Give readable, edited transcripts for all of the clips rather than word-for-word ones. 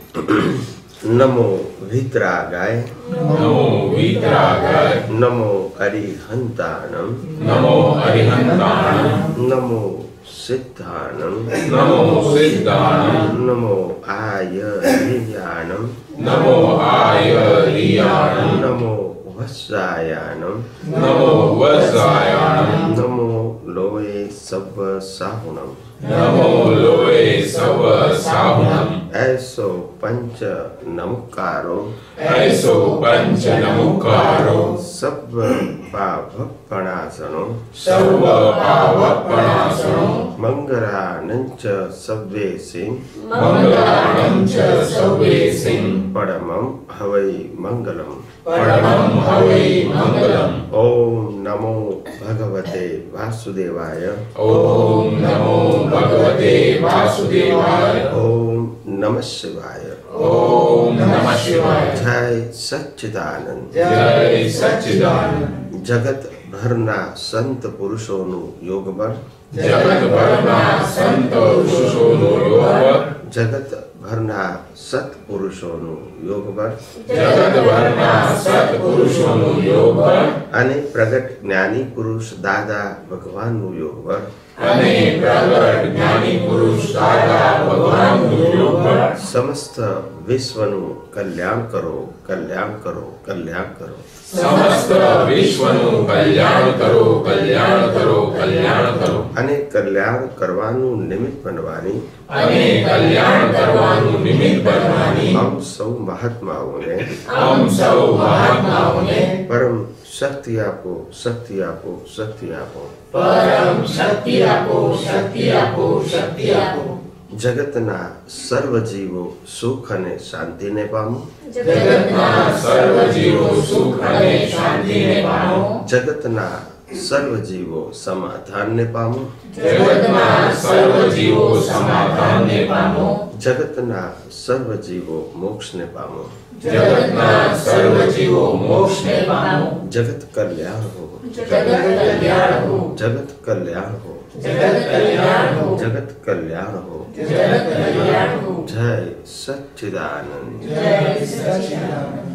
नमो वीतरागाय, नमो वीतरागाय, नमो अरिहंताणं, नमो अरिहंताणं, नमो सिद्धाणं, नमो सिद्धाणं, नमो आयर्याणं, नमो आयर्याणं, नमो वत्सायाणं, नमो वत्सायाणं, नमो लोये सव साहुणं, नमो लोये सव साहुणं, ऐसो पंच नमकारो, ऐसो पंच नमुकारो, सब पावपणासनो, सर्व पावपणासनो, मंगलानंच सव्वेसिं, मंगलानं च सव्वेसिं, परमं हवै मंगलम्, परमं हवै मंगलम्। ओम नमो भगवते वासुदेवाय, ओम नमो भगवते वासुदेवाय, ओम नमः शिवाय, ओम नमः शिवाय। जय सच्चिदानंद। जय सच्चिदानंद। जगत भરના સંત પુરુષોનું યોગબળ, जगत भરના संत पुरुषोનું યોગબળ, જગત ભરના સત્પુરુષોનું યોગબળ जगत भરના सत्पुरुषोનું યોગબળ અને પ્રગટ જ્ઞાની પુરુષ દાદા ભગવાનનું યોગબળ અને પ્રગટ જ્ઞાની પુરુષ દાદા ભગવાનનું યોગબળ સમસ્ત વિશ્વનું કલ્યાણ કરો, કલ્યાણ કરો, કલ્યાણ કરો. समस्त विश्वનું કલ્યાણ કરો, કલ્યાણ કરો, કલ્યાણ કરો. અને કલ્યાણ કરવાનું નિમિત્ત બનવાની અને કલ્યાણ કરવાનું નિમિત્ત બનવાની આમ સૌ મહાત્માઓને આમ સૌ મહાત્માઓને પરમ શક્તિ આપો, શક્તિ આપો, શક્તિ આપો. પરમ શક્તિ આપો, શક્તિ આપો, શક્તિ આપો. જગતના સર્વ જીવો સુખ અને શાંતિને પામો, જગતના સર્વ જીવો સુખ અને શાંતિને પામો, જગતના સર્વ જીવો સમાધાનને પામો, જગતના સર્વ જીવો સમાધાનને પામો, જગતના સર્વ જીવો મોક્ષને પામો. જગતના સર્વ જીવો મોક્ષને પામો. જગત કલ્યાણ હો, જગત કલ્યાણ હો, જગત કલ્યાણ હો, જગત કલ્યાણ હો, જગત કલ્યાણ હો. જગત કલ્યાણ હો. જય સચ્ચિદાનંદ. જય સચ્ચિદાનંદ.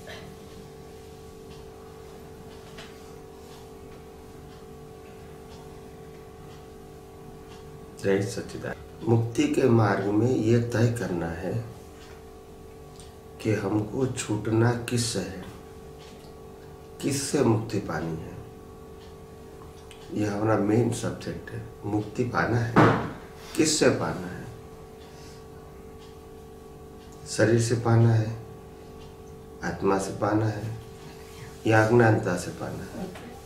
जय सच्चिदानंद. मुक्ति के मार्ग में ये तय करना है कि हमको छूटना किससे है, किससे मुक्ति पानी है. यह हमारा मेन सब्जेक्ट है. मुक्ति पाना है, किससे पाना है. शरीर से पाना है, आत्मा से पाना है, या अज्ञानता से पाना है.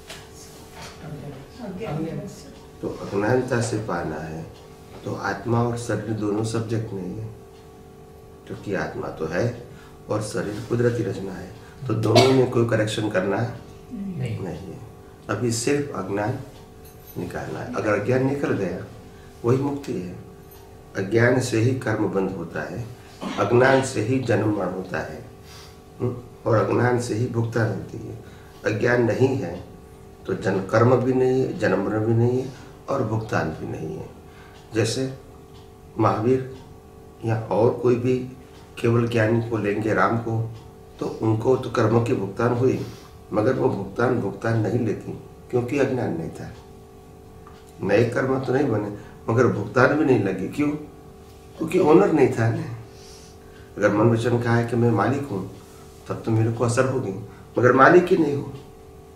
तो अज्ञानता से पाना है तो आत्मा और शरीर दोनों सब्जेक्ट नहीं है, क्योंकि आत्मा तो है और शरीर कुदरती रचना है. तो दोनों में कोई करेक्शन करना नहीं है. अभी सिर्फ अज्ञान निकालना है. अगर अज्ञान निकल गया वही मुक्ति है. अज्ञान से ही कर्म बंद होता है, अज्ञान से ही जन्म मरण होता है, और अज्ञान से ही भुगतान होती है. अज्ञान नहीं है तो जन्म कर्म भी नहीं है, जन्म मरण भी नहीं है, और भुगतान भी नहीं है. जैसे महावीर या और कोई भी केवल ज्ञानी को लेंगे, राम को, तो उनको तो कर्मों की भुगतान हुई, मगर वो भुगतान नहीं लेती, क्योंकि अज्ञान नहीं था. नए कर्म तो नहीं बने, मगर भुगतान भी नहीं लगी. क्यों? क्योंकि ओनर नहीं था ना. अगर मन वचन कहा है कि मैं मालिक हूँ, तब तो मेरे को असर होगी, मगर मालिक ही नहीं हूँ.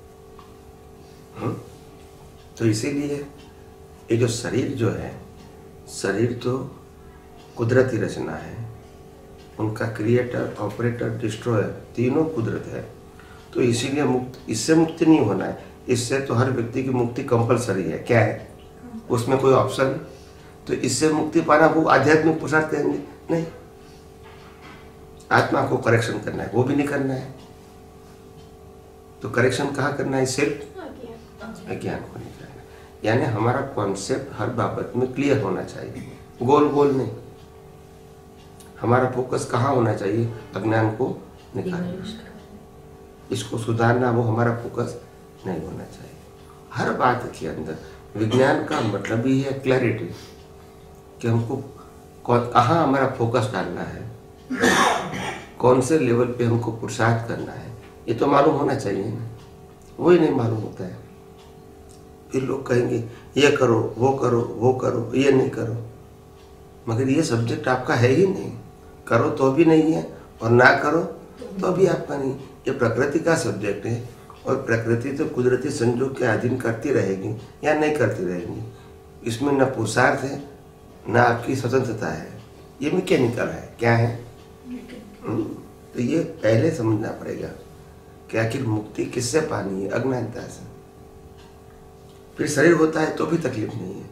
तो इसीलिए ये जो शरीर जो है, शरीर तो कुदरती रचना है. उनका क्रिएटर, ऑपरेटर, डिस्ट्रॉयर तीनों कुदरत है. तो इसीलिए इससे मुक्ति नहीं होना है. इससे तो हर व्यक्ति की मुक्ति कंपलसरी है. क्या है उसमें कोई ऑप्शन? तो इससे मुक्ति पाना वो आध्यात्मिक पुरुषार्थ कहेंगे नहीं. आत्मा को करेक्शन करना है, वो भी नहीं करना है. तो करेक्शन कहाँ करना है? सिर्फ अज्ञान को नहीं करना. यानी हमारा कॉन्सेप्ट हर बाबत में क्लियर होना चाहिए, गोल गोल नहीं. हमारा फोकस कहाँ होना चाहिए? अज्ञान को निकालना, इसको सुधारना, वो हमारा फोकस नहीं होना चाहिए. हर बात के अंदर विज्ञान का मतलब ही है क्लैरिटी, कि हमको कहाँ हमारा फोकस डालना है. कौन से लेवल पे हमको पुरुषार्थ करना है ये तो मालूम होना चाहिए ना, वही नहीं मालूम होता है। फिर लोग कहेंगे ये करो वो करो वो करो, ये नहीं करो, मगर ये सब्जेक्ट आपका है ही नहीं। करो तो भी नहीं है और ना करो तो भी आपका नहीं। ये प्रकृति का सब्जेक्ट है और प्रकृति तो कुदरती संजोग के अधीन करती रहेगी या नहीं करती रहेगी। इसमें न पुरुषार्थ है न आपकी स्वतंत्रता है, ये मैकेनिकल है। क्या है? तो ये पहले समझना पड़ेगा कि आखिर मुक्ति किससे पानी है? अज्ञानता से। फिर शरीर होता है तो भी तकलीफ नहीं है।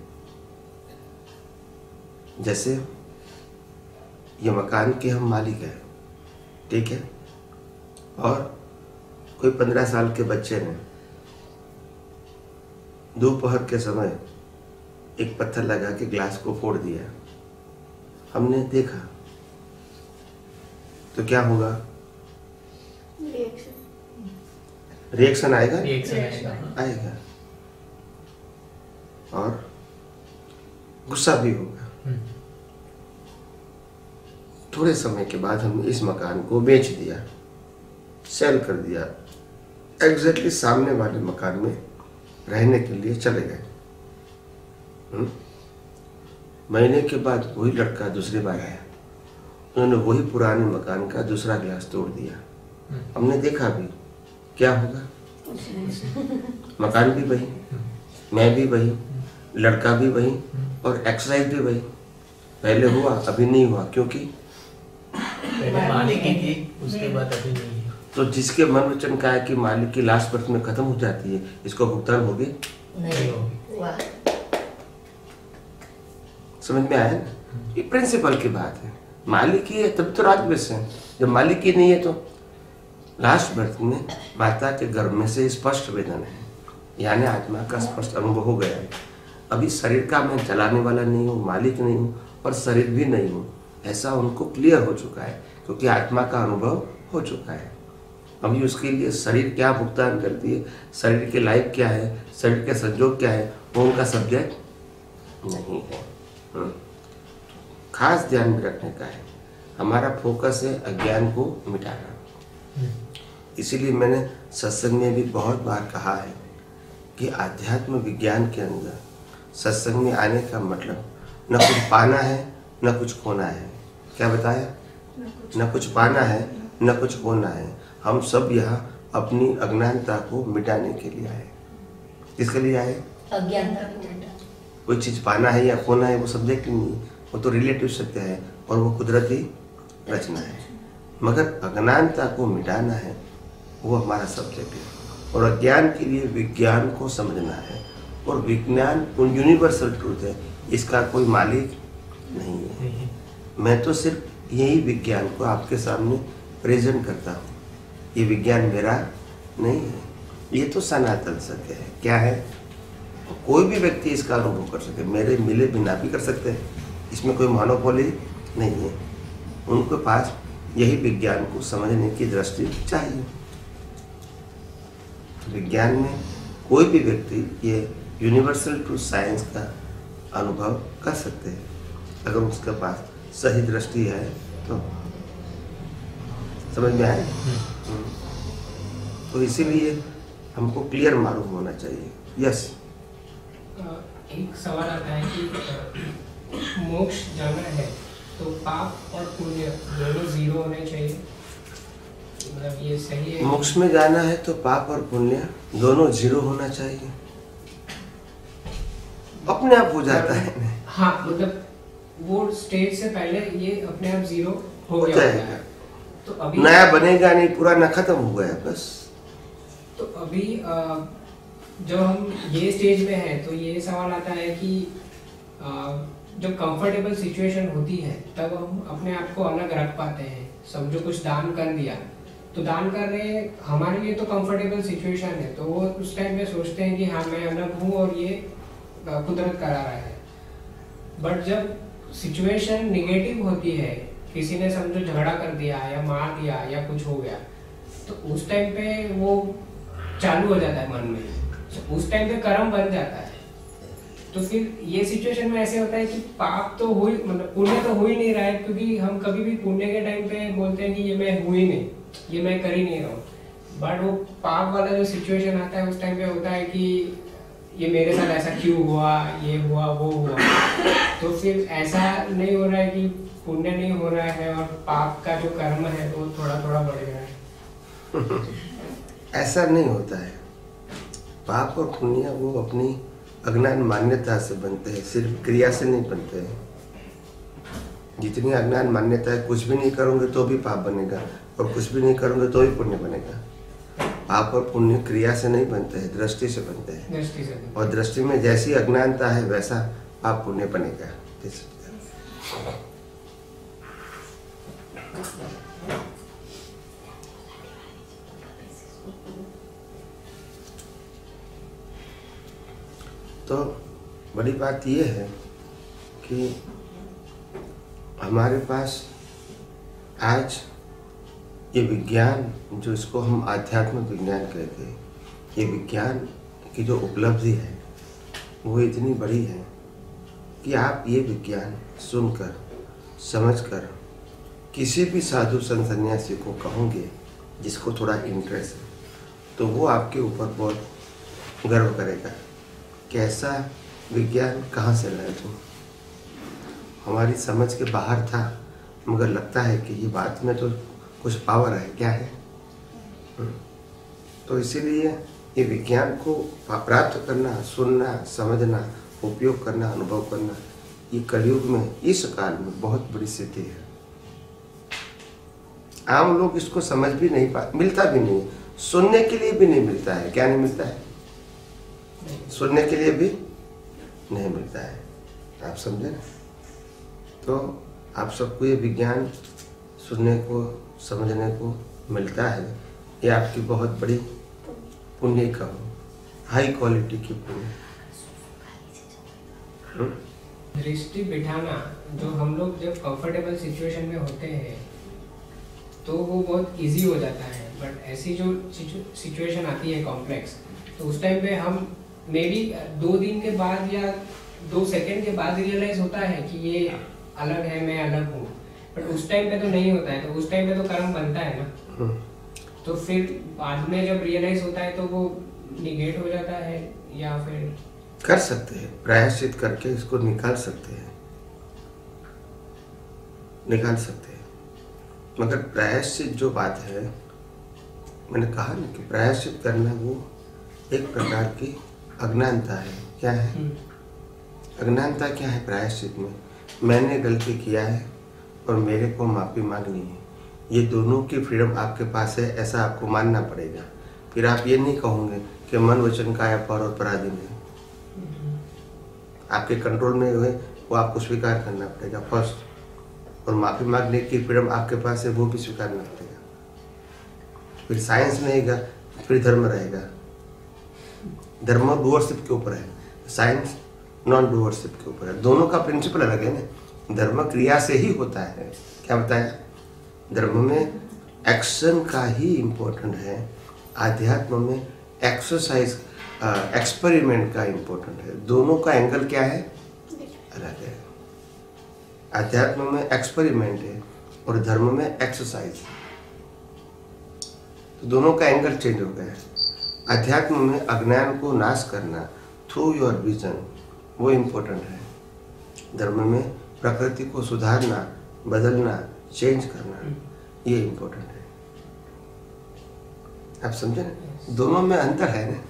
जैसे ये मकान के हम मालिक हैं, ठीक है, और कोई 15 साल के बच्चे ने दोपहर के समय एक पत्थर लगा के ग्लास को फोड़ दिया, हमने देखा, तो क्या होगा? रिएक्शन आएगा, आएगा और गुस्सा भी होगा। थोड़े समय के बाद हमने इस मकान को बेच दिया, सेल कर दिया, एग्जैक्टली सामने वाले मकान में रहने के लिए चले गए। महीने के बाद वही लड़का दूसरी बार आया, उन्होंने वही पुराने मकान का दूसरा ग्लास तोड़ दिया। हमने देखा भी, क्या होगा? मकान भी वही, मैं भी वही, लड़का भी वही और एक्सरसाइज भी वही। पहले हुआ अभी नहीं हुआ, क्योंकि पहले मालिक ही थी, उसके बाद अभी नहीं है। तो जिसके मन वचन का है कि मालिक की लास्ट बर्थ में खत्म हो जाती है, इसको भुगतान होगी नहीं होगी। समझ में आया ना? ये प्रिंसिपल की बात है। मालिक ही है तब तो राजवश है, जब मालिक ही नहीं है तो लास्ट बर्थ में माता के गर्भ में से स्पष्ट वेदन है, यानी आत्मा का स्पष्ट अनुभव हो गया है। अभी शरीर का मैं चलाने वाला नहीं हूँ, मालिक नहीं हूँ और शरीर भी नहीं हूँ, ऐसा उनको क्लियर हो चुका है, क्योंकि आत्मा का अनुभव हो चुका है। अभी उसके लिए शरीर क्या भुगतान करती है, शरीर की लाइफ क्या है, शरीर के संजोग क्या है, वो उनका सब्जेक्ट नहीं है। खास ध्यान में रखने का है, हमारा फोकस है अज्ञान को मिटाना। इसीलिए मैंने सत्संग में भी बहुत बार कहा है कि आध्यात्म विज्ञान के अंदर सत्संग में आने का मतलब न कुछ पाना है न कुछ खोना है। क्या बताया? न कुछ पाना है न कुछ खोना है। हम सब यहाँ अपनी अज्ञानता को मिटाने के लिए आए। किसके लिए आए? अज्ञानता। कोई चीज़ पाना है या खोना है वो सब्जेक्ट नहीं है, वो तो रिलेटिव सत्य है और वो कुदरती रचना है। मगर अज्ञानता को मिटाना है, वो हमारा सब्जेक्ट है। और अज्ञान के लिए विज्ञान को समझना है, और विज्ञान यूनिवर्सल ट्रूथ है, इसका कोई मालिक नहीं है। मैं तो सिर्फ यही विज्ञान को आपके सामने प्रेजेंट करता हूँ। ये विज्ञान मेरा नहीं है, ये तो सनातन सत्य है। क्या है? कोई भी व्यक्ति इसका अनुभव कर सके, मेरे मिले बिना भी कर सकते हैं, इसमें कोई मोनोपोली नहीं है। उनके पास यही विज्ञान को समझने की दृष्टि चाहिए। विज्ञान में कोई भी व्यक्ति ये यूनिवर्सल ट्रूथ साइंस का अनुभव कर सकते हैं, अगर उसके पास सही दृष्टि है तो। समझ में आए? तो इसीलिए हमको क्लियर मालूम होना चाहिए। यस। एक सवाल आता है कि मोक्ष जाना है तो पाप और पुण्य दोनों जीरो होने चाहिए, मतलब ये सही है? मोक्ष में जाना है तो पाप और पुण्य दोनों जीरो होना चाहिए, अपने आप हो जाता है। हाँ, मतलब वो स्टेज से पहले ये अपने आप जीरो हो जाएगा। तो अभी नया बनेगा नहीं, पुराना खत्म हो गया बस। तो अभी जब हम ये स्टेज में हैं तो ये सवाल आता है कि जब कंफर्टेबल सिचुएशन होती है तब हम अपने आप को अलग रख पाते हैं। समझो कुछ दान कर दिया, तो दान कर रहे हैं, हमारे लिए तो कंफर्टेबल सिचुएशन है, तो वो उस टाइम में सोचते हैं कि हाँ मैं अलग हूँ और ये कुदरत करा रहा है। बट जब सिचुएशन निगेटिव होती है, किसी ने समझो झगड़ा कर दिया या मार दिया या कुछ हो गया, तो उस टाइम पे वो चालू हो जाता है मन में, उस टाइम पे कर्म बन जाता है। तो फिर ये सिचुएशन में ऐसे होता है कि पाप तो हो ही, मतलब पुण्य तो हो ही नहीं रहा है, क्योंकि हम कभी भी पुण्य के टाइम पे बोलते हैं कि ये मैं हूँ ही नहीं, ये मैं कर ही नहीं रहा हूँ। बट वो पाप वाला जो सिचुएशन आता है उस टाइम पे होता है कि ये मेरे साथ ऐसा क्यों हुआ, ये हुआ वो हुआ। तो फिर ऐसा नहीं हो रहा है कि पुण्य नहीं हो रहा है और पाप का जो कर्म है वो थोड़ा थोड़ा बढ़ गया है। ऐसा नहीं होता है। पाप और पुण्य वो अपनी अज्ञान मान्यता से बनते हैं, सिर्फ क्रिया से नहीं बनते हैं। जितनी अज्ञान मान्यता है, कुछ भी नहीं करोगे तो भी पाप बनेगा और कुछ भी नहीं करोगे तो भी पुण्य बनेगा। पाप और पुण्य क्रिया से नहीं बनते हैं, दृष्टि से बनते हैं। दृष्टि से। और दृष्टि में जैसी अज्ञानता है वैसा पाप पुण्य बनेगा। तो बड़ी बात यह है कि हमारे पास आज ये विज्ञान, जो इसको हम आध्यात्मिक विज्ञान कहते हैं, ये विज्ञान की जो उपलब्धि है वो इतनी बड़ी है कि आप ये विज्ञान सुनकर समझकर किसी भी साधु संत सन्यासी को कहोगे जिसको थोड़ा इंटरेस्ट है, तो वो आपके ऊपर बहुत गर्व करेगा कि ऐसा विज्ञान कहाँ से लाए तुम। हमारी समझ के बाहर था, मगर लगता है कि ये बात में तो कुछ पावर है, क्या है। तो इसीलिए ये विज्ञान को प्राप्त करना, सुनना, समझना, उपयोग करना, अनुभव करना, ये कलयुग में, इस काल में बहुत बड़ी सिद्धि है। आम लोग इसको समझ भी नहीं पाते, मिलता भी नहीं, सुनने के लिए भी नहीं मिलता है। क्या नहीं मिलता है? सुनने के लिए भी नहीं मिलता है। आप समझे ना? तो आप सबको ये विज्ञान सुनने को, समझने को मिलता है, ये आपकी बहुत बड़ी पुण्य का हो, हाई क्वालिटी की पुण्य। दृष्टि बिठाना, जो हम लोग जब कंफर्टेबल सिचुएशन में होते हैं तो वो बहुत इजी हो जाता है। बट ऐसी जो सिचुएशन आती है कॉम्प्लेक्स, तो उस टाइम पे हम मे बी 2 दिन के बाद या 2 सेकंड के बाद रियलाइज होता है कि ये अलग है, मैं अलग हूँ। बट उस टाइम पे तो नहीं होता है, तो उस टाइम पे तो कर्म बनता है ना। तो फिर बाद में जब रियलाइज होता है तो वो निगेट हो जाता है, या फिर कर सकते हैं प्रायश्चित करके इसको निकाल सकते हैं, निकाल सकते हैं। मगर प्रायश्चित जो बात है, मैंने कहा ना कि प्रायश्चित करना वो एक प्रकार की अज्ञानता है। क्या है अज्ञानता? क्या है प्रायश्चित में? मैंने गलती किया है और मेरे को माफी मांगनी है। ये दोनों की फ्रीडम आपके पास है, ऐसा आपको मानना पड़ेगा। फिर आप ये नहीं कहोगे कि मन वचन काया और पराधीन है, आपके कंट्रोल में हुए, वो आपको स्वीकार करना पड़ेगा फर्स्ट। और माफी मांगने की फ्रीडम आपके पास है, वो भी स्वीकार करना पड़ेगा। फिर साइंस नहीं रहेगा, फिर धर्म रहेगा। धर्म डूअरशिप के ऊपर है, साइंस नॉन डूअरशिप के ऊपर है। दोनों का प्रिंसिपल अलग है ना। धर्म क्रिया से ही होता है, क्या बताया? धर्म में एक्शन का ही इम्पोर्टेंट है, आध्यात्म में एक्सरसाइज एक्सपेरिमेंट का इम्पोर्टेंट है। दोनों का एंगल क्या है? अलग है। आध्यात्म में एक्सपेरिमेंट है और धर्म में एक्सरसाइज। तो दोनों का एंगल चेंज हो गया है। अध्यात्म में अज्ञान को नाश करना थ्रू योर विजन, वो इम्पोर्टेंट है। धर्म में प्रकृति को सुधारना, बदलना, चेंज करना, ये इम्पोर्टेंट है। आप समझे ना? दोनों में अंतर है ना।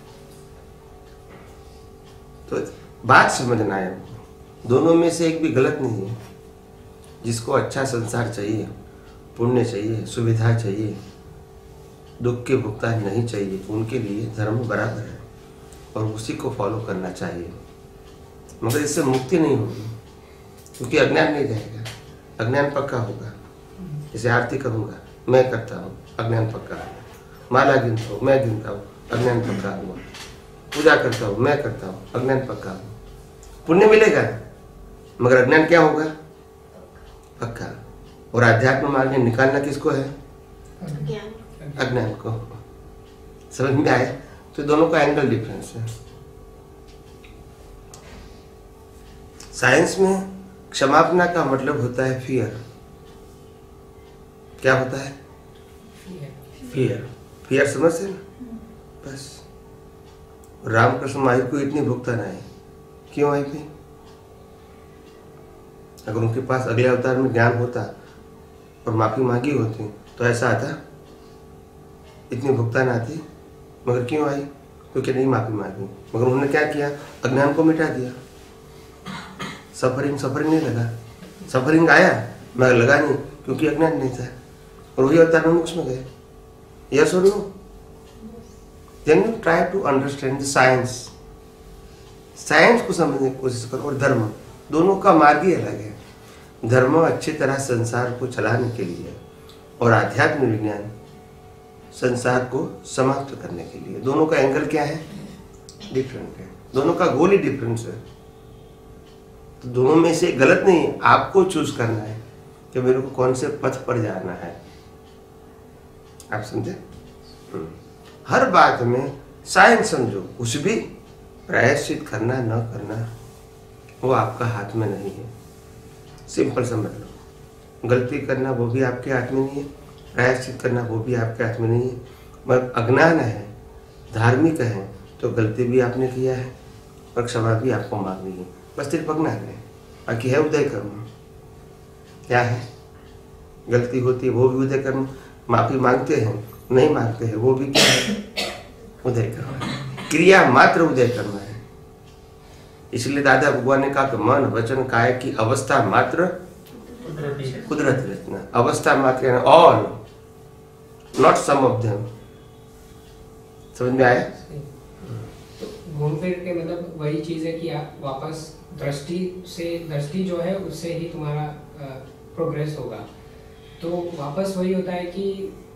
तो बात समझना है, दोनों में से एक भी गलत नहीं है। जिसको अच्छा संसार चाहिए, पुण्य चाहिए, सुविधा चाहिए, दुख के भुगतान नहीं चाहिए, उनके लिए धर्म बराबर है और उसी को फॉलो करना चाहिए। मगर इससे मुक्ति नहीं होगी, क्योंकि अज्ञान नहीं जाएगा, अज्ञान पक्का होगा। जैसे आरती करूँगा, मैं करता हूँ, अज्ञान पक्का होगा। माला गिनता हूँ, मैं गिनता हूँ, अज्ञान पक्का हुआ। पूजा करता हूँ, मैं करता हूँ, अज्ञान पक्का हुआ। पुण्य मिलेगा मगर अज्ञान क्या होगा? पक्का। और आध्यात्म मार्ग में निकालना किसको है? अज्ञान को। समझ में आए? तो दोनों का एंगल डिफरेंस है। साइंस में क्षमापना का मतलब होता है फियर। क्या होता है? फियर। फियर समझते ना? बस रामकृष्ण माई को इतनी भुगतान आई, क्यों आई थी? अगर उनके पास अगले अवतार में ज्ञान होता और माफी मांगी होती तो ऐसा आता, इतनी भुगतान आती, मगर क्यों आई? क्योंकि नहीं माफी मांगी। मगर उन्होंने क्या किया? अज्ञान को मिटा दिया। सफरिंग नहीं लगा, सफरिंग आया मगर लगा नहीं, क्योंकि अज्ञान नहीं था। और वही अवतार में मोक्ष में गए। यस और no? Then you try to understand the science. Science को समझने की कोशिश करो। और धर्म, दोनों का मार्ग ही अलग है। धर्म अच्छी तरह संसार को चलाने के लिए और आध्यात्मिक विज्ञान संसार को समाप्त करने के लिए। दोनों का एंगल क्या है? डिफरेंट है। दोनों का गोल ही डिफरेंस है। तो दोनों में से गलत नहीं, आपको चूज करना है कि मेरे को कौन से पथ पर जाना है। आप समझे? हर बात में साइंस समझो। कुछ भी प्रायश्चित करना न करना वो आपका हाथ में नहीं है। सिंपल समझ लो। गलती करना वो भी आपके हाथ में नहीं है, प्रायश्चित करना वो भी आपके हाथ में नहीं है। मगर अज्ञान है, धार्मिक है, तो गलती भी आपने किया है और क्षमा भी आपको मांगनी है। बस सिर्फ अज्ञान है। बाकी है उदय कर्म। क्या है? गलती होती है वो भी उदय कर्म। माफी मांगते हैं, नहीं मांगते हैं, वो भी क्या है? उदय कर्म है। क्रिया मात्र उदय कर्म है। इसलिए दादा भगवान ने कहा कि मन वचन काया की अवस्था मात्र कुदरत रचना। अवस्था मात्र यानी all, not some of them. समझ में आया? तो घूम फिर के मतलब वही चीज है कि आप वापस दृष्टि जो है उससे ही तुम्हारा प्रोग्रेस होगा। तो वापस वही होता है कि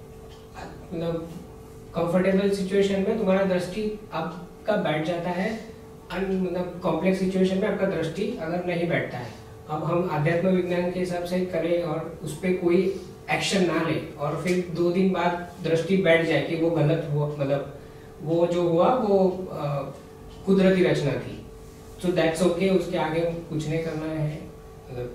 मतलब कंफर्टेबल सिचुएशन में तुम्हारा दृष्टि आपका बैठ जाता है, मतलब कॉम्प्लेक्स सिचुएशन में आपका दृष्टि अगर नहीं बैठता है। अब हम आध्यात्म विज्ञान के हिसाब से करें और उस पर कोई एक्शन ना ले और फिर 2 दिन बाद दृष्टि बैठ जाए कि वो गलत हुआ, मतलब वो जो हुआ वो कुदरती रचना थी, सो दैट्स ओके। उसके आगे कुछ नहीं करना है। मतलब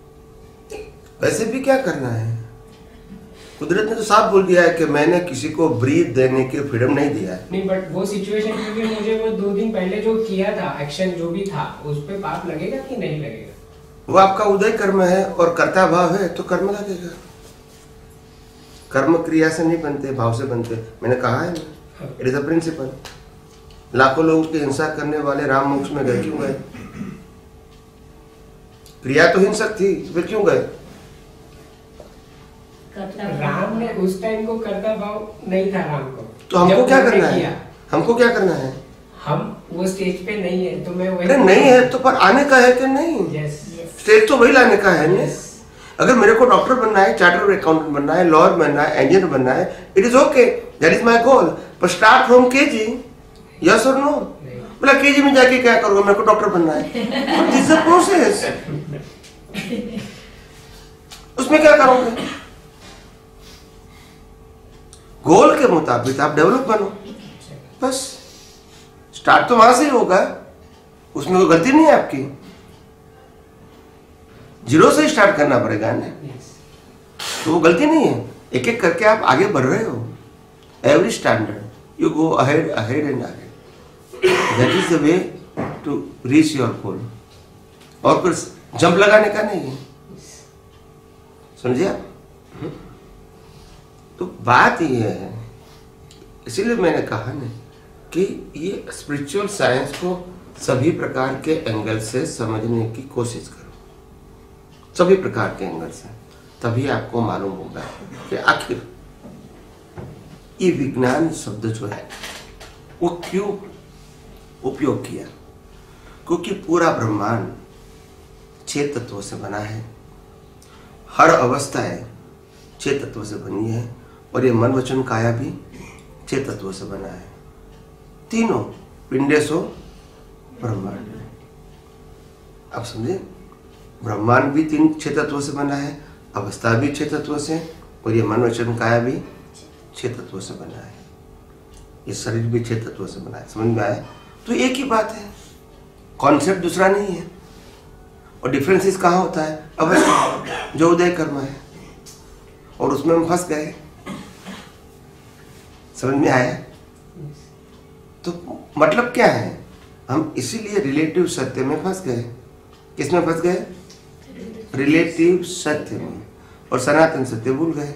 वैसे भी क्या करना है? कुदरत ने तो साफ बोल दिया है कि मैंने किसी को ब्रीथ देने की फ्रीडम नहीं दिया है। नहीं, बट वो सिचुएशन क्योंकि मुझे वो 2 दिन पहले जो किया था, एक्शन जो भी था, उस पे पाप लगेगा कि नहीं लगेगा? वो आपका उदय कर्म है और कर्ता भाव है तो कर्म लगेगा। कर्म क्रिया से नहीं बनते, भाव से बनते। मैंने कहा है, इट इज अ प्रिंसिपल। लाखों लोगों की हिंसा करने वाले राम मोक्ष में गए, क्यों गए? क्रिया तो हिंसक थी, फिर क्यों गए? राम ने उस टाइम को कर्ता भाव नहीं था राम को। तो हमको क्या करना है? हमको क्या करना है? हम वो स्टेज पे नहीं है, तो मैं वही। अरे नहीं है तो पर आने का है कि नहीं? यस, स्टेज तो वही लाने का है ना। अगर मेरे को डॉक्टर बनना है, चार्टर्ड अकाउंटेंट बनना है, लॉयर बनना है, इंजीनियर बनना है, it is okay, that is my goal. पर स्टार्ट फ्रॉम केजी। यस और नो? बोला केजी में जाके क्या करूंगा? मेरे को डॉक्टर बनना है। This is a process. उसमें क्या करोगे? गोल के मुताबिक आप डेवलप बनो। बस स्टार्ट तो वहां से ही होगा, उसमें कोई गलती नहीं है आपकी। जीरो से स्टार्ट करना पड़ेगा ना, तो वो गलती नहीं है। एक एक करके आप आगे बढ़ रहे हो। Every standard you go ahead ahead and ahead. That is the way to reach your goal. और फिर जंप लगाने का नहीं है, समझे आप? तो बात ये है, इसीलिए मैंने कहा ना कि ये स्पिरिचुअल साइंस को सभी प्रकार के एंगल से समझने की कोशिश करो, सभी प्रकार के एंगल से। तभी आपको मालूम होगा कि आखिर ये विज्ञान शब्द जो है वो क्यों उपयोग किया। क्योंकि पूरा ब्रह्मांड 6 तत्वों से बना है। हर अवस्थाएं 6 तत्वों से बनी है। और ये मन वचन काया भी 6 तत्वों से बना है। तीनों पिंडेशो ब्रह्मांड। आप समझे? ब्रह्मांड भी 6 तत्वों से बना है, अवस्था भी 6 तत्वों से, और ये मन वचन काया भी 6 तत्वों से बना है। ये शरीर भी 6 तत्वों से बना है। समझ में आया? तो एक ही बात है, कॉन्सेप्ट दूसरा नहीं है। और डिफरेंसेस कहाँ होता है? अवश्य जो उदय कर्म है, और उसमें हम फंस गए। समझ में आया? तो मतलब क्या है? हम इसीलिए रिलेटिव सत्य में फंस गए। किस में फंस गए? रिलेटिव सत्य में, और सनातन सत्य भूल गए।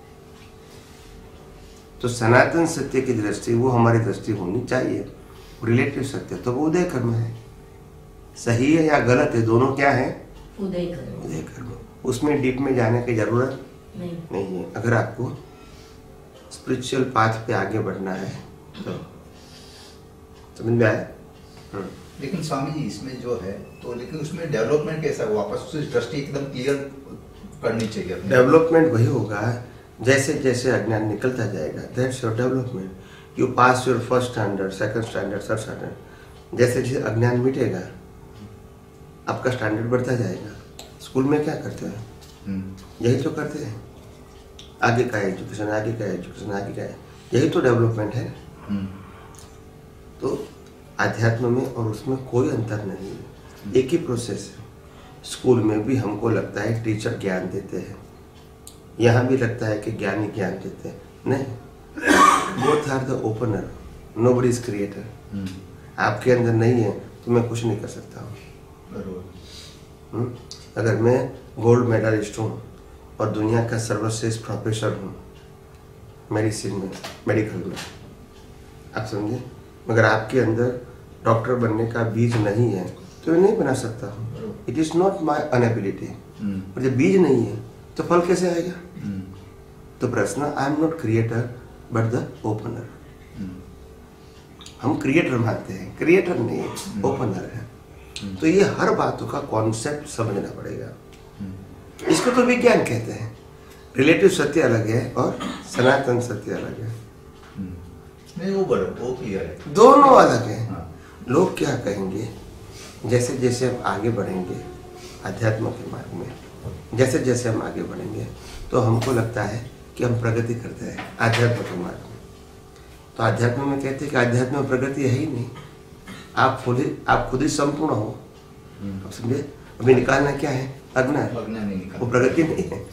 तो सनातन सत्य की दृष्टि वो हमारी दृष्टि होनी चाहिए। रिलेटिव सत्य तो वो उदय कर्म है। सही है या गलत है, दोनों क्या है? उदय कर्म। उदय कर्म। उसमें डीप में जाने की जरूरत नहीं है। अगर आपको स्पिरिचुअल पाथ पे आगे बढ़ना है तो समझ में आया? लेकिन स्वामी जी इसमें जो है तो, लेकिन उसमें डेवलपमेंट कैसा हो? वापस उसे दृष्टि एकदम क्लियर करनी चाहिए अपने। डेवलपमेंट वही होगा जैसे जैसे अज्ञान निकलता जाएगा। That's your development. You pass your first standard, second standard, third standard. जैसे जैसे अज्ञान मिटेगा आपका स्टैंडर्ड बढ़ता जाएगा। स्कूल में क्या करते हैं? यही तो करते हैं। आगे का एजुकेशन, आगे का एजुकेशन, आगे का, यही तो डेवलपमेंट है। तो आध्यात्म में और उसमें कोई अंतर नहीं है, एक ही प्रोसेस है। स्कूल में भी हमको लगता है टीचर ज्ञान देते हैं, यहाँ भी लगता है कि ज्ञानी ज्ञान देते हैं। नहीं, both are the opener, nobody is creator. आपके अंदर नहीं है तो मैं कुछ नहीं कर सकता हूँ। अगर मैं गोल्ड मेडलिस्ट हूँ और दुनिया का सर्वश्रेष्ठ प्रोफेसर हूँ मेडिसिन में, मेडिकल में, आप समझे, मगर आपके अंदर डॉक्टर बनने का बीज नहीं है तो मैं नहीं बना सकता हूँ। It is not my inability. और जब बीज नहीं है तो फल कैसे आएगा? तो प्रश्न, I am not creator but the opener. हम क्रिएटर मानते हैं, क्रिएटर नहीं है, ओपनर है। तो ये हर बातों का कॉन्सेप्ट समझना पड़ेगा। इसको तो विज्ञान कहते हैं। रिलेटिव सत्य अलग है और सनातन सत्य अलग है। नहीं, वो क्लियर है, दोनों अलग है। लोग क्या कहेंगे, जैसे जैसे हम आगे बढ़ेंगे अध्यात्म के मार्ग में, जैसे जैसे हम आगे बढ़ेंगे तो हमको लगता है कि हम प्रगति करते हैं आध्यात्म के मार्ग में। तो आध्यात्म में कहते हैं कि आध्यात्म में प्रगति है ही नहीं। आप खुद ही संपूर्ण हो। आप समझे? अभी निकालना क्या है? अज्ञान। वो प्रगति नहीं है।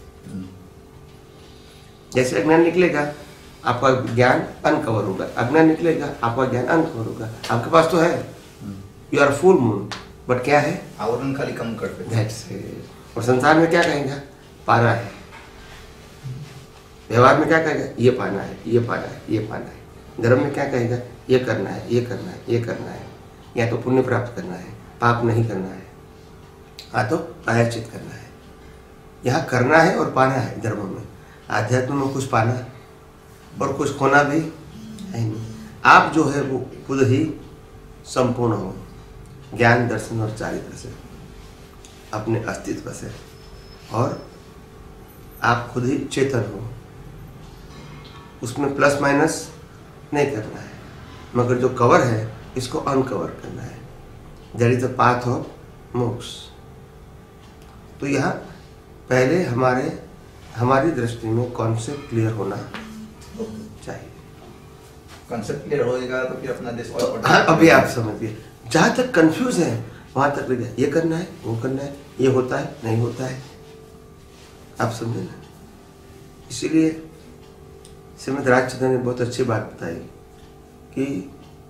जैसे अज्ञान निकलेगा आपका ज्ञान अनकवर होगा, अज्ञान निकलेगा आपका ज्ञान अनकवर होगा। आपके पास तो है, you are full moon, but क्या है? आवरण खाली कम करते हैं। That's it. और संसार में क्या कहेंगे? पाना है। व्यवहार में क्या कहेगा? ये पाना है, ये पाना है, ये पाना है। धर्म में क्या कहेगा? ये करना है, ये करना है, ये करना है। या तो पुण्य प्राप्त करना है, पाप नहीं करना है, हाँ तो प्रायश्चित करना है। यहाँ करना है और पाना है धर्म में। आध्यात्म में कुछ पाना और कुछ खोना भी है नहीं। आप जो है वो खुद ही संपूर्ण हो, ज्ञान, दर्शन और चारित्र से, अपने अस्तित्व से, और आप खुद ही चेतन हो। उसमें प्लस माइनस नहीं करना है, मगर जो कवर है इसको अनकवर करना है। That is the path of moksha. तो यहाँ पहले हमारी दृष्टि में कॉन्सेप्ट क्लियर होना चाहिए। कॉन्सेप्ट क्लियर होएगा तो फिर अपना देश और हाँ, अभी आप समझिए, जहाँ तक कंफ्यूज है वहाँ तक ये करना है, वो करना है, ये होता है, नहीं होता है। आप समझे ना? इसीलिए श्रीमद् राजचंद्र ने बहुत अच्छी बात बताई कि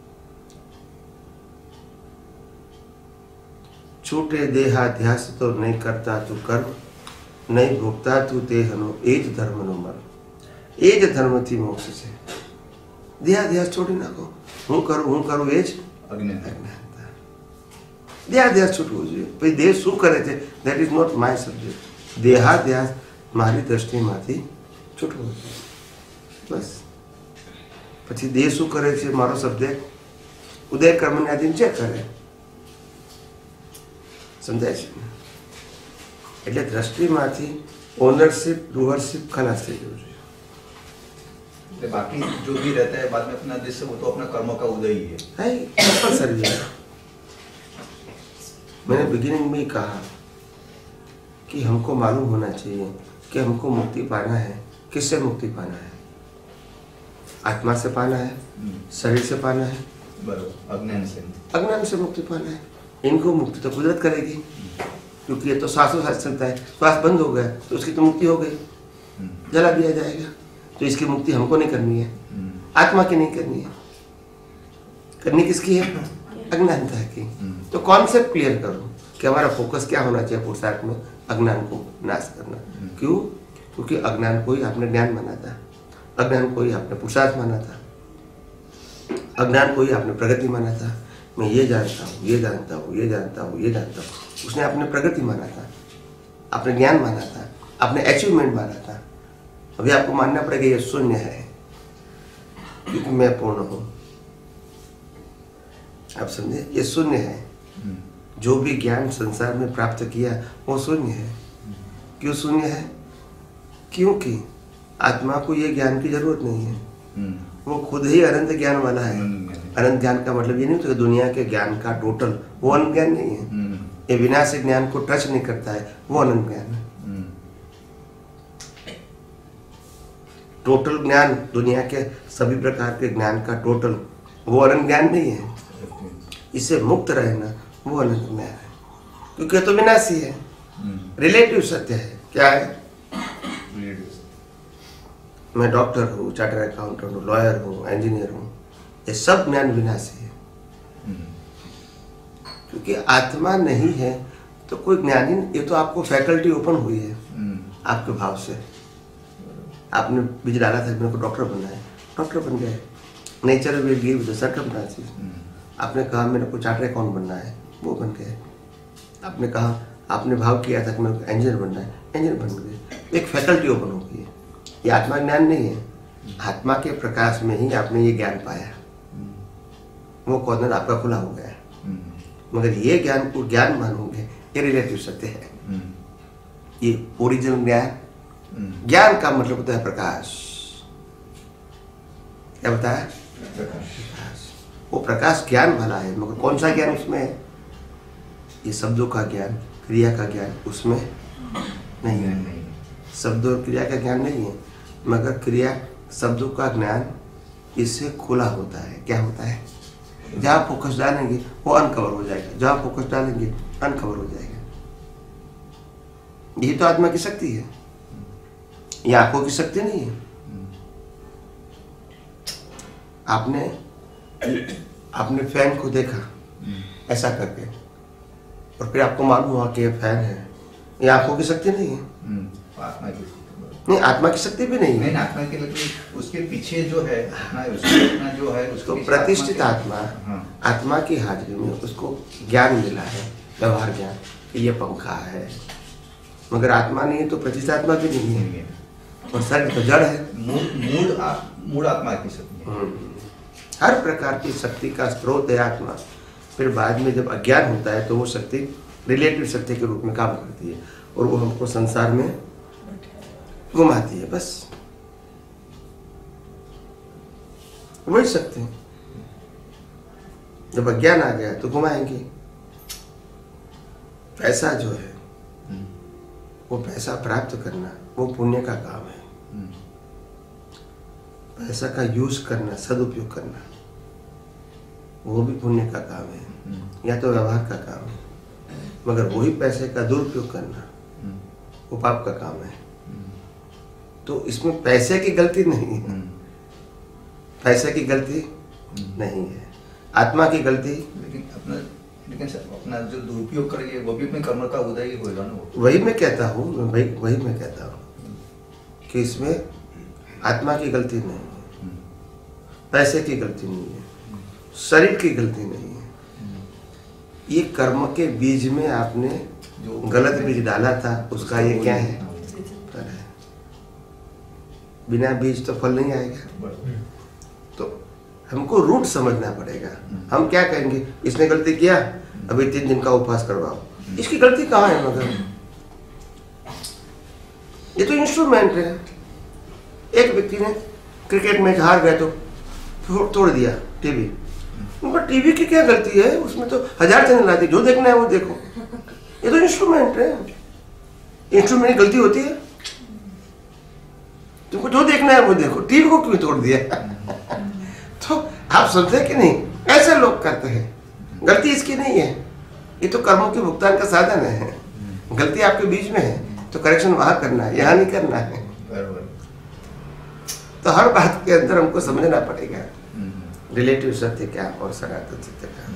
छूटे देहाध्यास तो नहीं करता तू कर्म, नहीं भोगता तू देहनो एज धर्म नो मर। एज धर्म थी मोक्ष से। देहाध्यास छोड़ी ना को, हूँ करूँ एज अज्ञानता। देहाध्यास छूटવું જોઈએ। પછી દેહ શું કરે છે that is not my subject. દેહાધ્યાસ મારી દ્રષ્ટિમાંથી છૂટવું જોઈએ બસ। પછી દેહ શું કરે છે મારો સબ્જેક્ટ ઉદય કર્મને આધીન ચેક કરે। સમજાય છે? એટલે દ્રષ્ટિમાંથી ઓનરશિપ ડુઅરશિપ ખલાસ થઈ જવું જોઈએ। बाकी जो भी रहता है बाद में अपना दृश्य, वो तो अपना कर्मों का उदय ही है। कंपल्सरी है। मैंने बिगिनिंग में ही कहा कि हमको मालूम होना चाहिए कि हमको मुक्ति पाना है। किससे मुक्ति पाना है? आत्मा से पाना है, शरीर से पाना है, बराबर, अज्ञान से मुक्ति पाना है। इनको मुक्ति तो कुदरत करेगी। क्योंकि ये तो श्वासों साथ चलता है, श्वास बंद हो गया तो उसकी तो मुक्ति हो गई, जला दिया जाएगा। तो इसकी मुक्ति हमको नहीं करनी है, आत्मा की नहीं करनी है, करनी किसकी है? अज्ञानता की। तो कॉन्सेप्ट क्लियर करो कि हमारा फोकस क्या होना चाहिए पुरुषार्थ में, अज्ञान को नाश करना। क्यों? क्योंकि अज्ञान को ही आपने ज्ञान माना था, अज्ञान को ही आपने पुरुषार्थ माना था, अज्ञान को ही आपने प्रगति माना था। मैं ये जानता हूँ, ये जानता हूँ, ये जानता हूँ, ये जानता हूँ, उसने आपने प्रगति माना था, आपने ज्ञान माना था, आपने अचीवमेंट माना था। अभी आपको मानना पड़ेगा ये शून्य है, क्योंकि मैं पूर्ण हूँ। आप समझे? ये शून्य है। जो भी ज्ञान संसार में प्राप्त किया वो शून्य है। क्यों शून्य है? क्योंकि आत्मा को ये ज्ञान की जरूरत नहीं है, वो खुद ही अनंत ज्ञान वाला है। अनंत ज्ञान का मतलब ये नहीं होता कि दुनिया के ज्ञान का टोटल, वो अनंत ज्ञान नहीं है। ये विनाशी ज्ञान को टच नहीं करता है, वो अनंत ज्ञान है। टोटल ज्ञान, दुनिया के सभी प्रकार के ज्ञान का टोटल, वो अनंत ज्ञान नहीं है। इससे मुक्त रहना वो अनंत ज्ञान है, क्योंकि ये तो विनाशी है, रिलेटिव सत्य है। क्या है? मैं डॉक्टर हूँ, चार्टर्ड अकाउंटेंट हूँ, लॉयर हूँ, इंजीनियर हूँ, ये सब ज्ञान विनाशी है। क्योंकि आत्मा नहीं है तो कोई ज्ञान ही नहीं। ये तो आपको फैकल्टी ओपन हुई है आपके भाव से। आपने बीज डाला था मेरे को डॉक्टर बनना है, डॉक्टर बन गए। Nature will give the circumstances. आपने कहा मेरे को चार्टर्ड अकाउंट बनना है, वो बन गए। आपने कहा, आपने भाव किया था कि मेरे को इंजीनियर बनना है, इंजीनियर बन गए। एक फैकल्टी ओपन हो गई है। ये आत्मा ज्ञान नहीं है, आत्मा के प्रकाश में ही आपने ये ज्ञान पाया, वो कॉर्नर आपका खुला हो गया। मगर ये ज्ञान को ज्ञान मानोगे, ये रिलेटिव सत्य है। ये ओरिजिनल ज्ञान, ज्ञान का मतलब होता है प्रकाश। क्या बताया? प्रकाश। वो प्रकाश ज्ञान वाला है, मगर कौन सा ज्ञान उसमें है? ये शब्दों का ज्ञान, क्रिया का ज्ञान उसमें नहीं है। शब्द और क्रिया का ज्ञान नहीं है, मगर क्रिया शब्दों का ज्ञान इससे खुला होता है। क्या होता है? जहाँ फोकस डालेंगे वो अनकवर हो जाएगा, जहाँ फोकस डालेंगे अनकवर हो जाएगा। यही तो आत्मा की शक्ति है, ये आंखों की शक्ति नहीं है। आपने फैन को देखा ऐसा करके, और फिर आपको मालूम हुआ कि ये फैन है, ये आंखों की शक्ति नहीं है। आत्मा की नहीं, आत्मा की शक्ति भी नहीं है। आत्मा के लिए उसके पीछे जो है अपना जो है उसको प्रतिष्ठित आत्मा, आत्मा की हाजिरी में उसको ज्ञान मिला है, व्यवहार ज्ञान कि ये पंखा है, मगर आत्मा नहीं है तो प्रतिष्ठित आत्मा भी नहीं है। और शरीर तो जड़ है, मूल आत्मा की शक्ति। हर प्रकार की शक्ति का स्रोत है आत्मा। फिर बाद में जब अज्ञान होता है तो वो शक्ति रिलेटिव शक्ति के रूप में काम करती है, और वो हमको संसार में घुमाती है। बस वही शक्ति। जब अज्ञान आ गया तो घुमाएंगे। पैसा जो है, वो पैसा प्राप्त करना वो पुण्य का काम है। पैसा का यूज करना, सदुपयोग करना, वो भी पुण्य का काम है, या तो व्यवहार का काम है। मगर वही पैसे का दुरुपयोग करना वो पाप का काम है। तो इसमें पैसे की गलती नहीं है, पैसे की गलती नहीं है, आत्मा की गलती। लेकिन अपना जो दुरुपयोग करेंगे वो भी अपने कर्म का उदय ही होगा ना। वही मैं कहता हूँ, वही मैं कहता हूँ कि इसमें आत्मा की गलती नहीं है, पैसे की गलती नहीं है, शरीर की गलती नहीं है। ये कर्म के बीज में आपने जो गलत बीज डाला था उसका ये क्या है? फल है। बिना बीज तो फल नहीं आएगा। तो हमको रूट समझना पड़ेगा। हम क्या कहेंगे, इसने गलती किया, अभी 3 दिन का उपवास करवाओ। इसकी गलती कहाँ है? मगर ये तो इंस्ट्रूमेंट है। एक व्यक्ति ने क्रिकेट मैच हार गया तो तोड़ दिया टीवी। मगर टीवी की क्या गलती है? उसमें तो 1000 चैनल आते, जो देखना है वो देखो। ये तो इंस्ट्रूमेंट है। इंस्ट्रूमेंट की गलती होती है? तुमको जो देखना है वो देखो, टीवी को क्यों तोड़ दिया? तो आप समझे कि नहीं? ऐसे लोग करते हैं। गलती इसकी नहीं है, ये तो कर्मों के भुगतान का साधन है। गलती आपके बीच में है तो करेक्शन वहां करना है, यहाँ नहीं करना है। बराबर। तो हर बात के अंदर हमको समझना पड़ेगा रिलेटिव सत्य क्या और सनातन सत्य क्या।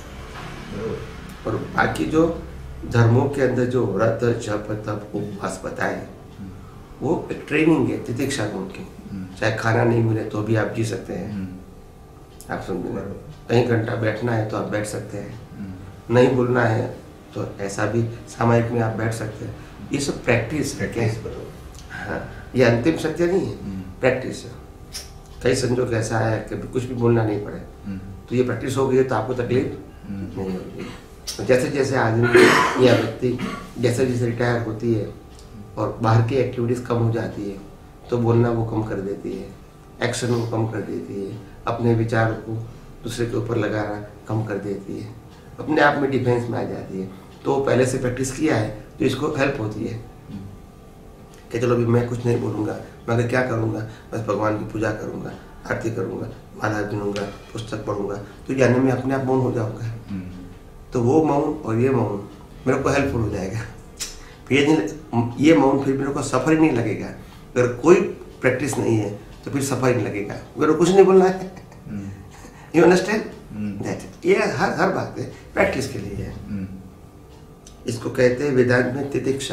और बाकी जो धर्मों के अंदर जो व्रत जप तप उपवास बताए वो एक ट्रेनिंग है तितिक्षा गुण की। चाहे खाना नहीं मिले तो भी आप जी सकते हैं, आप समझे। कहीं घंटा बैठना है तो आप बैठ सकते हैं, नहीं बोलना है तो ऐसा भी सामायिक में आप बैठ सकते हैं। ये सब प्रैक्टिस है क्या? हाँ, ये अंतिम सत्य नहीं है, प्रैक्टिस है। कई संजोग ऐसा है कि कुछ भी बोलना नहीं पड़े तो ये प्रैक्टिस हो गई है तो आपको तकलीफ नहीं होगी। तो जैसे जैसे आदमी या व्यक्ति जैसे जैसे रिटायर होती है और बाहर की एक्टिविटीज़ कम हो जाती है तो बोलना वो कम कर देती है, एक्शन वो कम कर देती है, अपने विचार को दूसरे के ऊपर लगाना कम कर देती है, अपने आप में डिफेंस में आ जाती है। तो वो पहले से प्रैक्टिस किया है तो इसको हेल्प होती है कि चलो अभी मैं कुछ नहीं बोलूँगा, मैं क्या करूँगा, बस भगवान की पूजा करूँगा, आरती करूँगा, माला बिनूंगा, पुस्तक पढ़ूंगा, तो जाने में अपने आप मौन हो जाऊँगा। तो वो मौन और ये मौन मेरे को हेल्पफुल हो जाएगा। फिर ये मौन फिर मेरे को सफर ही नहीं लगेगा। अगर कोई प्रैक्टिस नहीं है तो फिर सफर ही नहीं लगेगा, मेरे को कुछ नहीं बोलना है। You understand that? ये हर बात है प्रैक्टिस के लिए है। इसको कहते हैं वेदांत में तितिक्षा।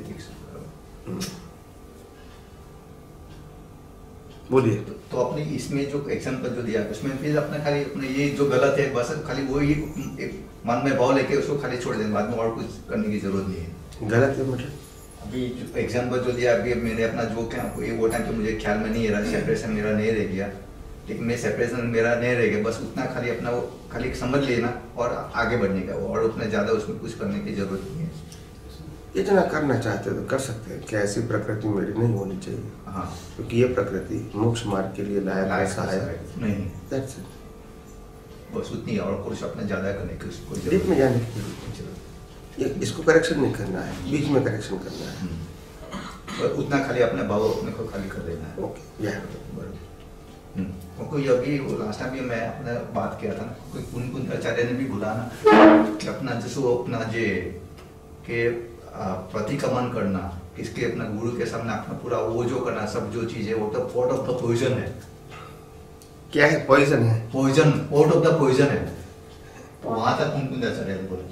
बोलिए। तो अपने इसमें जो एग्जाम्पल जो दिया उसमें फिर अपने खाली अपने ये जो गलत है बस खाली वो ही एक मन में भाव लेके उसको खाली छोड़ देना, बाद में और कुछ करने की जरूरत नहीं है। गलत है मतलब अभी जो एग्जाम्पल जो दिया अभी मैंने अपना जो क्या वो टाइम तो मुझे ख्याल में नहीं रहा, सेपरेशन मेरा नहीं रह गया, लेकिन मैं सेपरेशन मेरा नहीं रह गया, बस उतना खाली अपना वो खाली समझ लेना और आगे बढ़ने का, और उतना ज़्यादा उसमें कुछ करने की जरूरत नहीं है। इतना करना चाहते तो कर सकते हैं कि ऐसी प्रकृति मेरी नहीं होनी चाहिए। हाँ, क्योंकि ये प्रकृति मोक्ष मार्ग के लिए लायक सहायक नहीं, That's it। बस उतनी और कुछ अपना ज़्यादा करने की कोई डीप में जाने की जरूरत नहीं। इसको करेक्शन नहीं करना है, बीच में करेक्शन करना है। और उतना खाली अपने भाव अपने को खाली कर देना है। ओके या क्योंकि अभी वो लास्ट टाइम भी मैं अपने बात किया था ना, कोई कुन आचार्य ने भी बोला ना कि अपना जैसे वो अपना जे के प्रतिक्रमण करना, किसके अपना गुरु के सामने अपना पूरा वो जो करना सब जो चीज है वो तो पॉट ऑफ द पॉइजन है। क्या है? पॉइजन है। Poison, pot of the poison है। वहां तक कुन आचार्य ने बोला।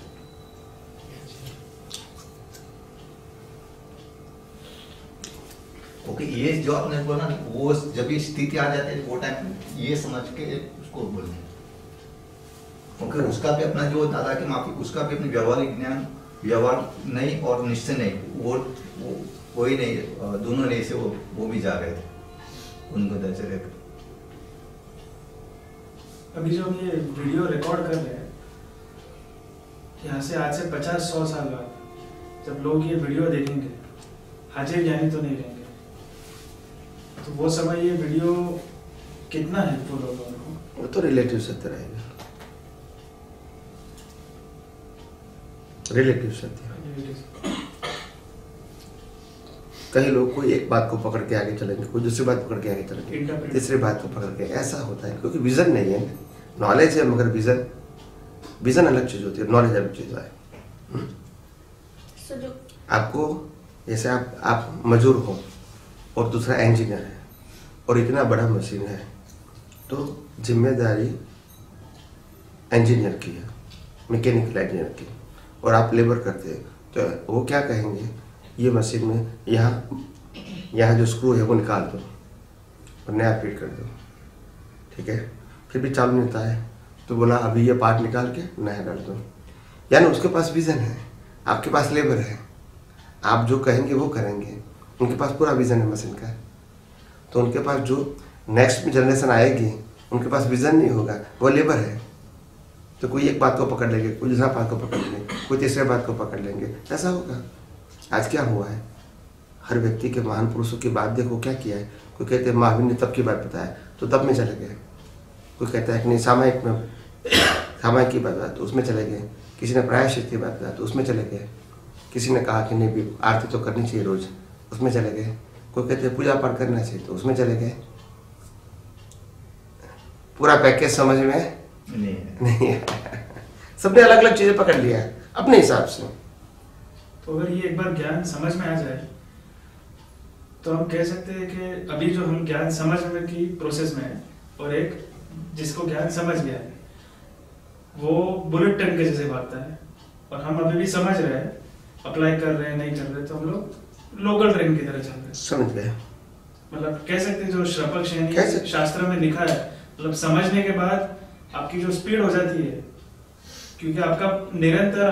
ओके, ये जो आपने बोला ना वो जब भी स्थिति आ जाती है वो टाइम ये समझ के उसको बोलना। ओके, उसका भी अपना जो दादा की माफी, उसका भी अपने व्यवहारिक ज्ञान, व्यवहार नहीं और निश्चय नहीं, वो ही नहीं, दोनों नहीं से वो भी जा रहे थे उनको दर्शक रहे। अभी जो हम ये वीडियो रिकॉर्ड कर रहे हैं, यहाँ से आज से 50-100 साल बाद जब लोग ये वीडियो देखेंगे, हाजिर ज्ञानी तो नहीं रहेंगे, तो वो समय ये वीडियो कितना हेल्पफुल होगा उनको? वो तो रिलेटिव सत्य रहेगा, रिलेटिव सत्य। कई लोग कोई एक बात को पकड़ के आगे चलेंगे, कोई दूसरी बात पकड़ के आगे चलेंगे, तीसरी बात को पकड़ के, ऐसा होता है क्योंकि विजन नहीं है। नॉलेज है मगर विजन अलग चीज होती है, नॉलेज अलग चीज है। आपको जैसे आप मजदूर हो और दूसरा इंजीनियर है और इतना बड़ा मशीन है, तो जिम्मेदारी इंजीनियर की है, मैकेनिकल इंजीनियर की, और आप लेबर करते हैं, तो वो क्या कहेंगे, ये मशीन में यहाँ जो स्क्रू है वो निकाल दो और नया फिट कर दो, ठीक है। फिर भी चालू नहीं होता है तो बोला अभी ये पार्ट निकाल के नया डाल दो। यानी उसके पास विजन है, आपके पास लेबर है, आप जो कहेंगे वो करेंगे, उनके पास पूरा विजन है मशीन का। तो उनके पास जो नेक्स्ट जनरेशन आएगी उनके पास विजन नहीं होगा, वो लेबर है। तो कोई एक बात को पकड़ लेंगे, कोई दूसरा बात को पकड़ लेंगे, कोई तीसरे बात को पकड़ लेंगे, ऐसा होगा। आज क्या हुआ है, हर व्यक्ति के महान पुरुषों की बात देखो क्या किया है। कोई कहते हैं महावीर ने तब की बात बताया तो तब में चले गए, कोई कहता है कि नहीं सामायिक की बात बताया तो उसमें चले गए, किसी ने प्रायश्चित की बात बताया तो उसमें चले गए, किसी ने कहा कि नहीं भी आरती तो करनी चाहिए रोज, उसमें चले गए, कोई कहते हैं पूजा पाठ करना चाहिए तो उसमें चले गए। पूरा पैकेज समझ में नहीं है। सबने अलग अलग चीजें पकड़ लिया अपने हिसाब से। तो अगर ये एक बार ज्ञान समझ में आ जाए तो हम कह सकते हैं कि अभी जो हम ज्ञान समझने की प्रोसेस में है और एक जिसको ज्ञान समझ गया है वो बुलेट ट्रेन के जैसे भागता है और हम अभी भी समझ रहे हैं, अप्लाई कर रहे हैं, नहीं कर रहे, तो हम लोग लोकल ट्रेन की तरह चल रहे हैं। समझ गए? मतलब कह सकते हैं जो श्रपक कैसे? शैनी शास्त्र में लिखा है, मतलब समझने के बाद आपकी जो स्पीड हो जाती है, क्योंकि आपका निरंतर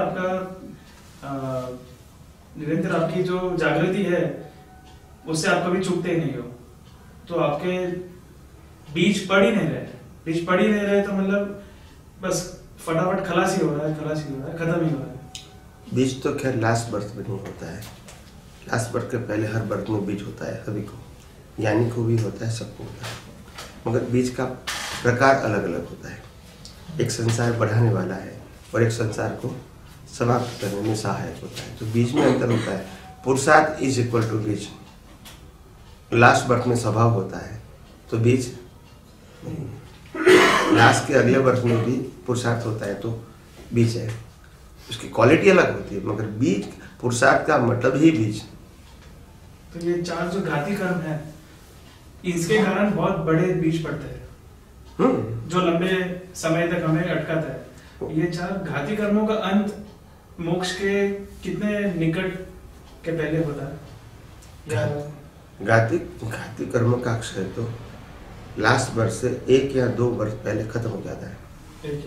आपकी जो जागृति है उससे आप कभी चूकते ही नहीं हो, तो आपके बीच पड़ ही नहीं रहे तो मतलब बस फटाफट खलासी हो रहा है, खत्म ही हो रहा है। बीज तो खैर लास्ट बर्थ में नहीं होता है, लास्ट बर्थ के पहले हर बर्थ में बीज होता है, सभी को, यानी को भी होता है, सबको होता है, मगर बीज का प्रकार अलग अलग होता है। एक संसार बढ़ाने वाला है और एक संसार को समाप्त करने में सहायक होता है, तो बीज में अंतर होता है। Purusharth is equal to beej, last birth में स्वभाव होता है तो बीज नहीं, लास्ट के अगले बर्थ में भी पुरुषार्थ होता है तो बीज है, उसकी क्वालिटी अलग होती है, मगर बीज पुरुषार्थ का मतलब ही बीज। तो ये 4 जो घाती कर्म है इसके कारण बहुत बड़े बीज पड़ते हैं जो लंबे समय तक हमें अटकाता है। ये 4 घाती कर्मों का अंत मोक्ष के कितने निकट के पहले होता है? घाती कर्म का अक्षय तो लास्ट वर्ष से 1 या 2 वर्ष पहले खत्म हो जाता है।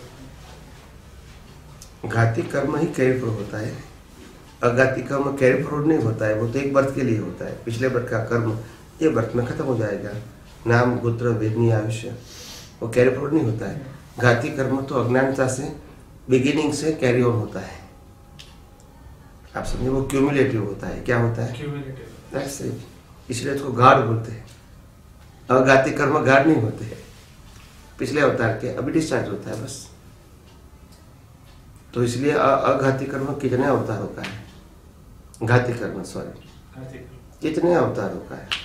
घाती कर्म ही कैरी फॉरवर्ड होता है, अघाती कर्म कैरी फॉरवर्ड नहीं होता है, वो तो एक वर्ष के लिए होता है, पिछले वर्ष का कर्म ये वर्ष में खत्म हो जाएगा। नाम गोत्र वेदनी आयुष्य वो कैरी फॉरवर्ड नहीं होता है। घाती कर्म तो अज्ञानता से बिगिनिंग से कैरी ऑन होता है, आप समझे, वो क्यूमुलेटिव होता है। क्या होता है? क्यूमुलेटिव, इसलिए इसको गाढ़ बोलते हैं। अघाती कर्म गाढ़ नहीं होते हैं, पिछले अवतार के अभी डिस्चार्ज होता है बस। तो इसलिए अघाती कर्म कितने अवतारों का है? घाती कर्म कितने अवतारों का है?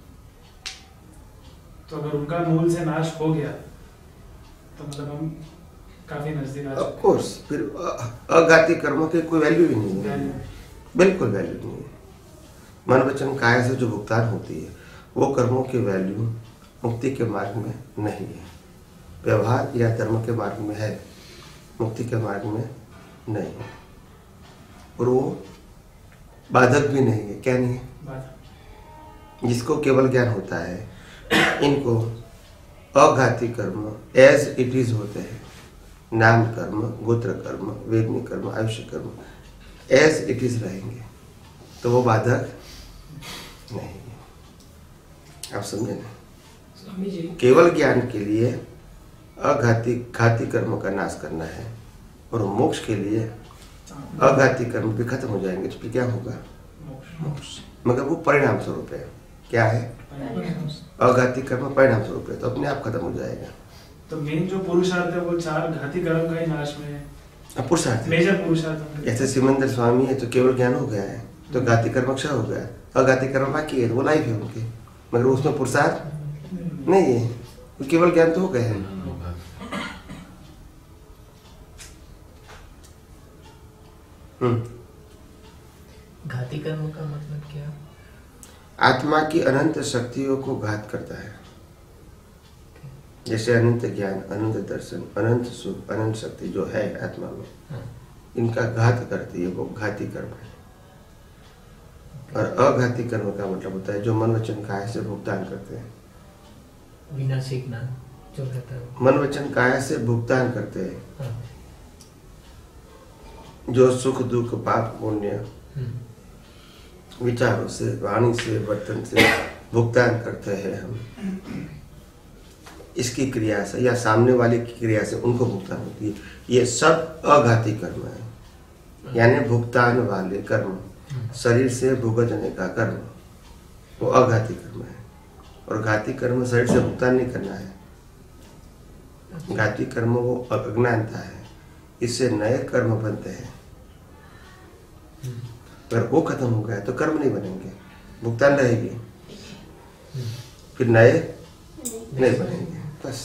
तो अगर उनका मूल से नाश हो गया तो मतलब हम काफी नजदीक आ ऑफ कोर्स, फिर अघाती कर्म की कोई वैल्यू ही नहीं है, बिल्कुल वैल्यू नहीं है। मन वचन काया से जो भुगतान होती है वो कर्मों की वैल्यू मुक्ति के मार्ग में नहीं है, व्यवहार या धर्म के मार्ग में है, मुक्ति के मार्ग में नहीं है, और वो बाधक भी नहीं है। क्या नहीं है? जिसको केवल ज्ञान होता है, इनको अघाती कर्म एज इट इज होते हैं, नाम कर्म, गोत्र कर्म, वेदनी कर्म, आयुष्य कर्म एज इट इज रहेंगे, तो वो बाधक नहीं है। आप समझे ना? केवल ज्ञान के लिए घाती कर्म का नाश करना है और मोक्ष के लिए अघाती कर्म भी खत्म हो जाएंगे, तो फिर क्या होगा? मोक्ष। मगर वो परिणाम स्वरूप है। क्या है? अघाती कर्म परिणाम स्वरूप है, तो अपने आप खत्म हो जाएगा। तो मेन जो पुरुषार्थ है वो 4 घाती कर्म का ही नाश में है। पुरुषार्थ, मेजर पुरुषार्थ। जैसे सिमंदर स्वामी है तो केवल ज्ञान हो गया है, तो घाती कर्म अक्षय हो गया, अघाती कर्म बाकी है, वो लाइफ है उनके, मगर उसमें पुरुषार्थ नहीं है, वो केवल ज्ञान तो हो गए हैं। घाती कर्म का मतलब क्या? आत्मा की अनंत शक्तियों को घात करता है, जैसे अनंत ज्ञान, अनंत दर्शन, अनंत सुख, अनंत शक्ति जो है आत्मा में, इनका घात करती है, वो घाती कर्म है। और अघाती कर्म का मतलब होता है जो मन वचन काया से भुगतान करते हैं, विनाशी ज्ञान जो रहता है, मन वचन काया से भुगतान करते हैं, जो सुख दुख पाप पुण्य विचारों से, वाणी से, वर्तन से भुगतान करते हैं हम, इसकी क्रिया से या सामने वाले की क्रिया से उनको भुगतान होती है, ये सब अघाती कर्म है। यानी भुगतान वाले कर्म, शरीर से भुगतने का कर्म, वो अघाती कर्म है। और घाती कर्म शरीर से भुगतान नहीं करना है, घाती कर्म वो अज्ञानता है, इससे नए कर्म बनते हैं। अगर वो खत्म हो गया तो कर्म नहीं बनेंगे, भुगतान रहेगी, फिर नए नहीं बनेंगे। बस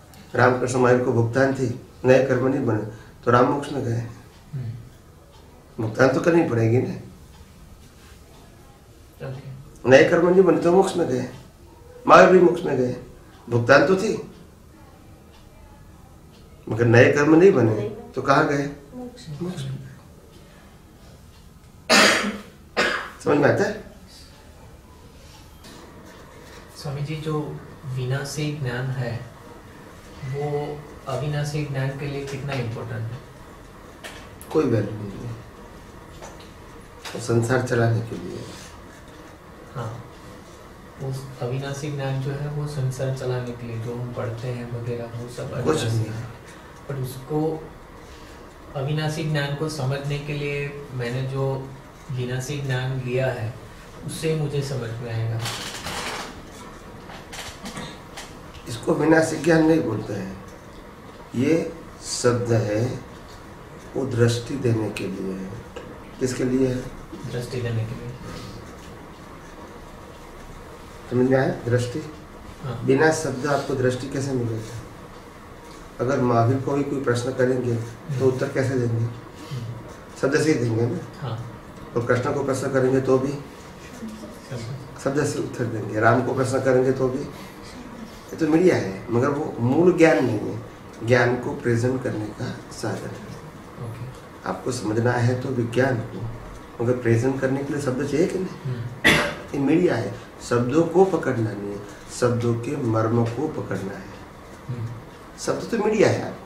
रामकृष्ण महावीर को भुगतान थी, नए कर्म नहीं बने, तो राम मोक्ष में गए। भुगतान तो करनी पड़ेगी ना। ओके। नए कर्म नहीं बने तो मोक्ष में गए, महावीर भी मोक्ष में गए, भुगतान तो थी, मगर नए कर्म नहीं बने तो कहाँ गए? मोक्ष में। समझ में आता है? स्वामी जी, जो विनाशी ज्ञान है वो अविनाशी ज्ञान के लिए कितना इम्पोर्टेंट है? कोई वैल्यू नहीं है, वो संसार चलाने के लिए। हाँ, उस अविनाशी ज्ञान जो है वो संसार चलाने के लिए जो हम पढ़ते हैं वगैरह वो सब कुछ अविनाशी नहीं है। पर उसको अविनाशी ज्ञान को समझने के लिए मैंने जो विनाशी ज्ञान लिया है उससे मुझे समझ में आएगा। इसको विनाशी ज्ञान नहीं बोलते हैं, ये शब्द है वो दृष्टि देने के लिए है। किसके लिए है? दृष्टि देने के लिए। समझ में आया? दृष्टि। हाँ। बिना शब्द आपको दृष्टि कैसे मिलेगा? अगर महावीर को भी कोई प्रश्न करेंगे तो उत्तर कैसे देंगे? शब्द से ही देंगे ना। हाँ। और कृष्ण को प्रश्न करेंगे तो भी शब्द से उत्तर देंगे, राम को प्रश्न करेंगे तो भी। ये तो मीडिया है, मगर वो मूल ज्ञान नहीं है, ज्ञान को प्रेजेंट करने का साधन है। ओके। आपको समझना है तो विज्ञान को, मगर प्रेजेंट करने के लिए शब्द चाहिए कि नहीं? ये मीडिया है, शब्दों को पकड़ना नहीं है, शब्दों के मर्म को पकड़ना है। शब्द तो मीडिया है। आपको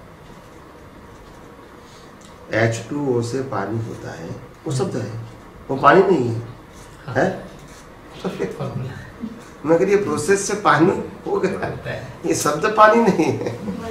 H2O से पानी होता है, वो शब्द है, वो पानी नहीं है। हाँ। है? तो फिर फॉर्मूला मगर ये प्रोसेस से पानी हो गया, होता है। ये शब्द पानी नहीं है।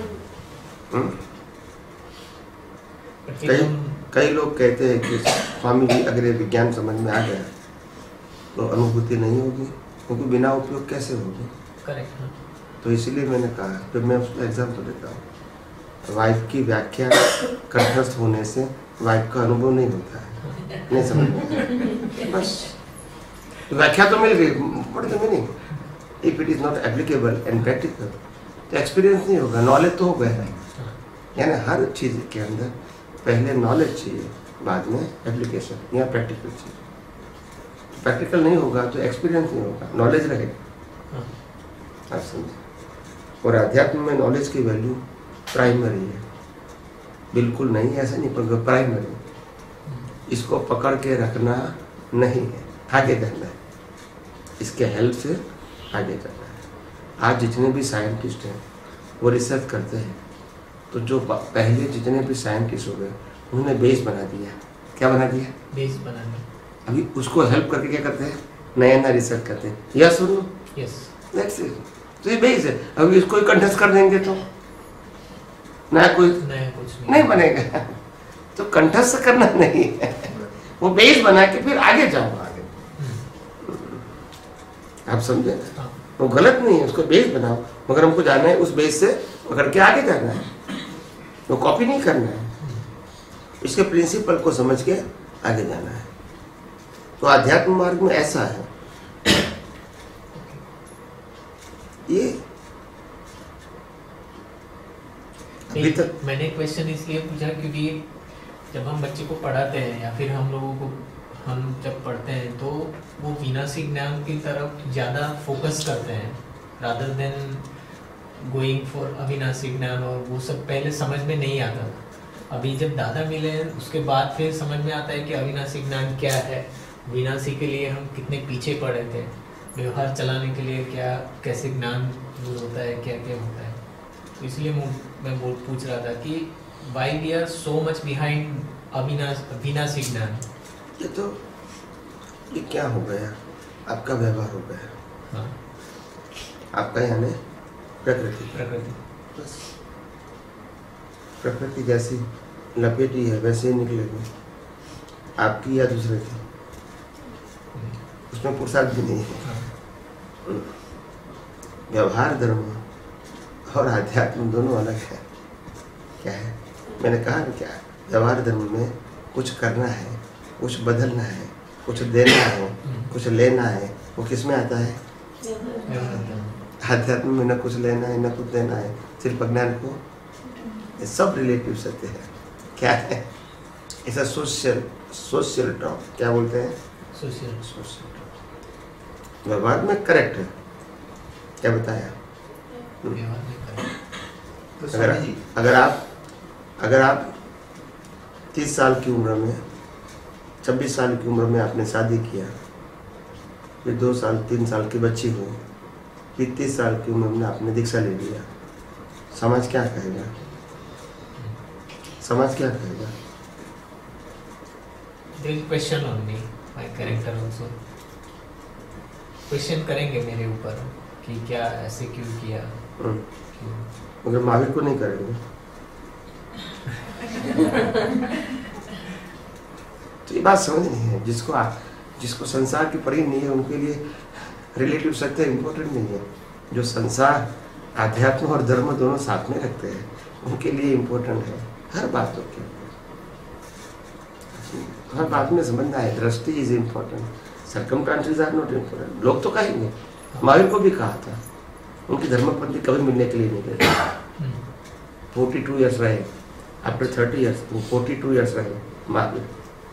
पर फिर कई हम कई लोग कहते हैं कि स्वामी जी अगर ये विज्ञान समझ में आ गया तो अनुभूति नहीं होगी, क्योंकि बिना उपयोग कैसे होगी? करेक्ट। हाँ। तो इसीलिए मैंने कहा, फिर मैं उसका एग्जाम्पल देता हूँ। वाइफ की व्याख्या कंठस्थ होने से वाइफ का अनुभव नहीं होता है, नहीं समझ में? बस तो व्याख्या तो मिल गई, what is the meaning? If it is not applicable and practical तो एक्सपीरियंस नहीं होगा, नॉलेज तो हो गया है। यानी हर चीज़ के अंदर पहले नॉलेज चाहिए, बाद में एप्लीकेशन या प्रैक्टिकल चाहिए। प्रैक्टिकल नहीं होगा तो एक्सपीरियंस नहीं होगा, नॉलेज रहेगा। आप समझे? और अध्यात्म में नॉलेज की वैल्यू प्राइमरी है, बिल्कुल नहीं ऐसा नहीं, पर प्राइमरी। इसको पकड़ के रखना नहीं है, आगे करना है, इसके हेल्प से आगे करना है। आज जितने भी साइंटिस्ट हैं वो रिसर्च करते हैं, तो जो पहले जितने भी साइंटिस्ट हो गए उन्होंने बेस बना दिया। क्या बना दिया? बेस बनाने। अभी उसको हेल्प करके क्या करते हैं? नया नया रिसर्च करते हैं। यस और नो? यस। That's it. तो ये बेस है। अभी इसको ही कंठस्थ कर देंगे तो नया कुछ नहीं बनेगा। तो कंठस्थ करना नहीं है, वो बेस बना के फिर आगे जाओ। आगे आप समझे? हाँ। वो गलत नहीं है, उसको बेस बनाओ, मगर हमको जाना है उस बेस से पकड़ के आगे जाना है, वो कॉपी नहीं करना है। इसके प्रिंसिपल को समझ के आगे जाना है। तो आध्यात्म मार्ग में ऐसा है। ये अभी तक मैंने क्वेश्चन इसलिए पूछा क्योंकि जब हम बच्चे को पढ़ाते हैं या फिर हम लोगों को हम जब पढ़ते हैं तो वो विनाशी ज्ञान की तरफ ज़्यादा फोकस करते हैं रादर देन गोइंग फॉर अविनाशी ज्ञान, और वो सब पहले समझ में नहीं आता था। अभी जब दादा मिले उसके बाद फिर समझ में आता है कि अविनाशी ज्ञान क्या है, विनाशी के लिए हम कितने पीछे पड़े थे, व्यवहार चलाने के लिए क्या कैसे ज्ञान यूज होता है, क्या क्या होता है। तो इसलिए मैं पूछ रहा था कि why we are so much behind अविनाशी ज्ञान। ये क्या हो गया? आपका व्यवहार हो गया। हाँ। आपका यानी प्रकृति। बस प्रकृति जैसी लपेटी है वैसे ही निकलेगी, आपकी या दूसरे की, उसमें पुरुषार्थ भी नहीं है। हाँ। व्यवहार धर्म और आध्यात्म दोनों अलग है। क्या है? मैंने कहा ना, क्या व्यवहार धर्म में कुछ करना है, कुछ बदलना है, कुछ देना है, कुछ लेना है, वो किस में आता है? आध्यात्म में न कुछ लेना है न कुछ देना है, सिर्फ अज्ञान को। ये सब रिलेटिव सत्य है। क्या है? ऐसा सोशल टॉक क्या बोलते हैं? सोशल व्यवहार में करेक्ट है, क्या बताया? व्यवहार में करें। तो अगर स्वामी जी अगर आप 30 साल की उम्र में 26 साल की उम्र में आपने शादी किया, फिर 2 साल 3 साल की बच्ची हुई, फिर 30 साल की उम्र में आपने दीक्षा ले लिया, समाज क्या कहेगा? समाज क्या कहेगा? They will question on me, my character also. Question करेंगे मेरे ऊपर कि क्या ऐसे क्यों किया, क्यों? मगर महावीर को नहीं करेंगे। तो ये बात समझ नहीं है, जिसको संसार की पड़ी नहीं है उनके लिए रिलेटिव सत्य इम्पोर्टेंट नहीं है। जो संसार आध्यात्म और धर्म दोनों साथ में रखते हैं उनके लिए इम्पोर्टेंट है हर बातों के, हर बात में समझना है। Drishti is important, circumstances are not important. लोग तो कहेंगे, महावीर को भी कहा था, उनकी धर्मपंथी कभी मिलने के लिए नहीं गए। 42 ईयर्स रहे, आफ्टर 30 ईयर्स 42 ईयर्स रहे महावीर,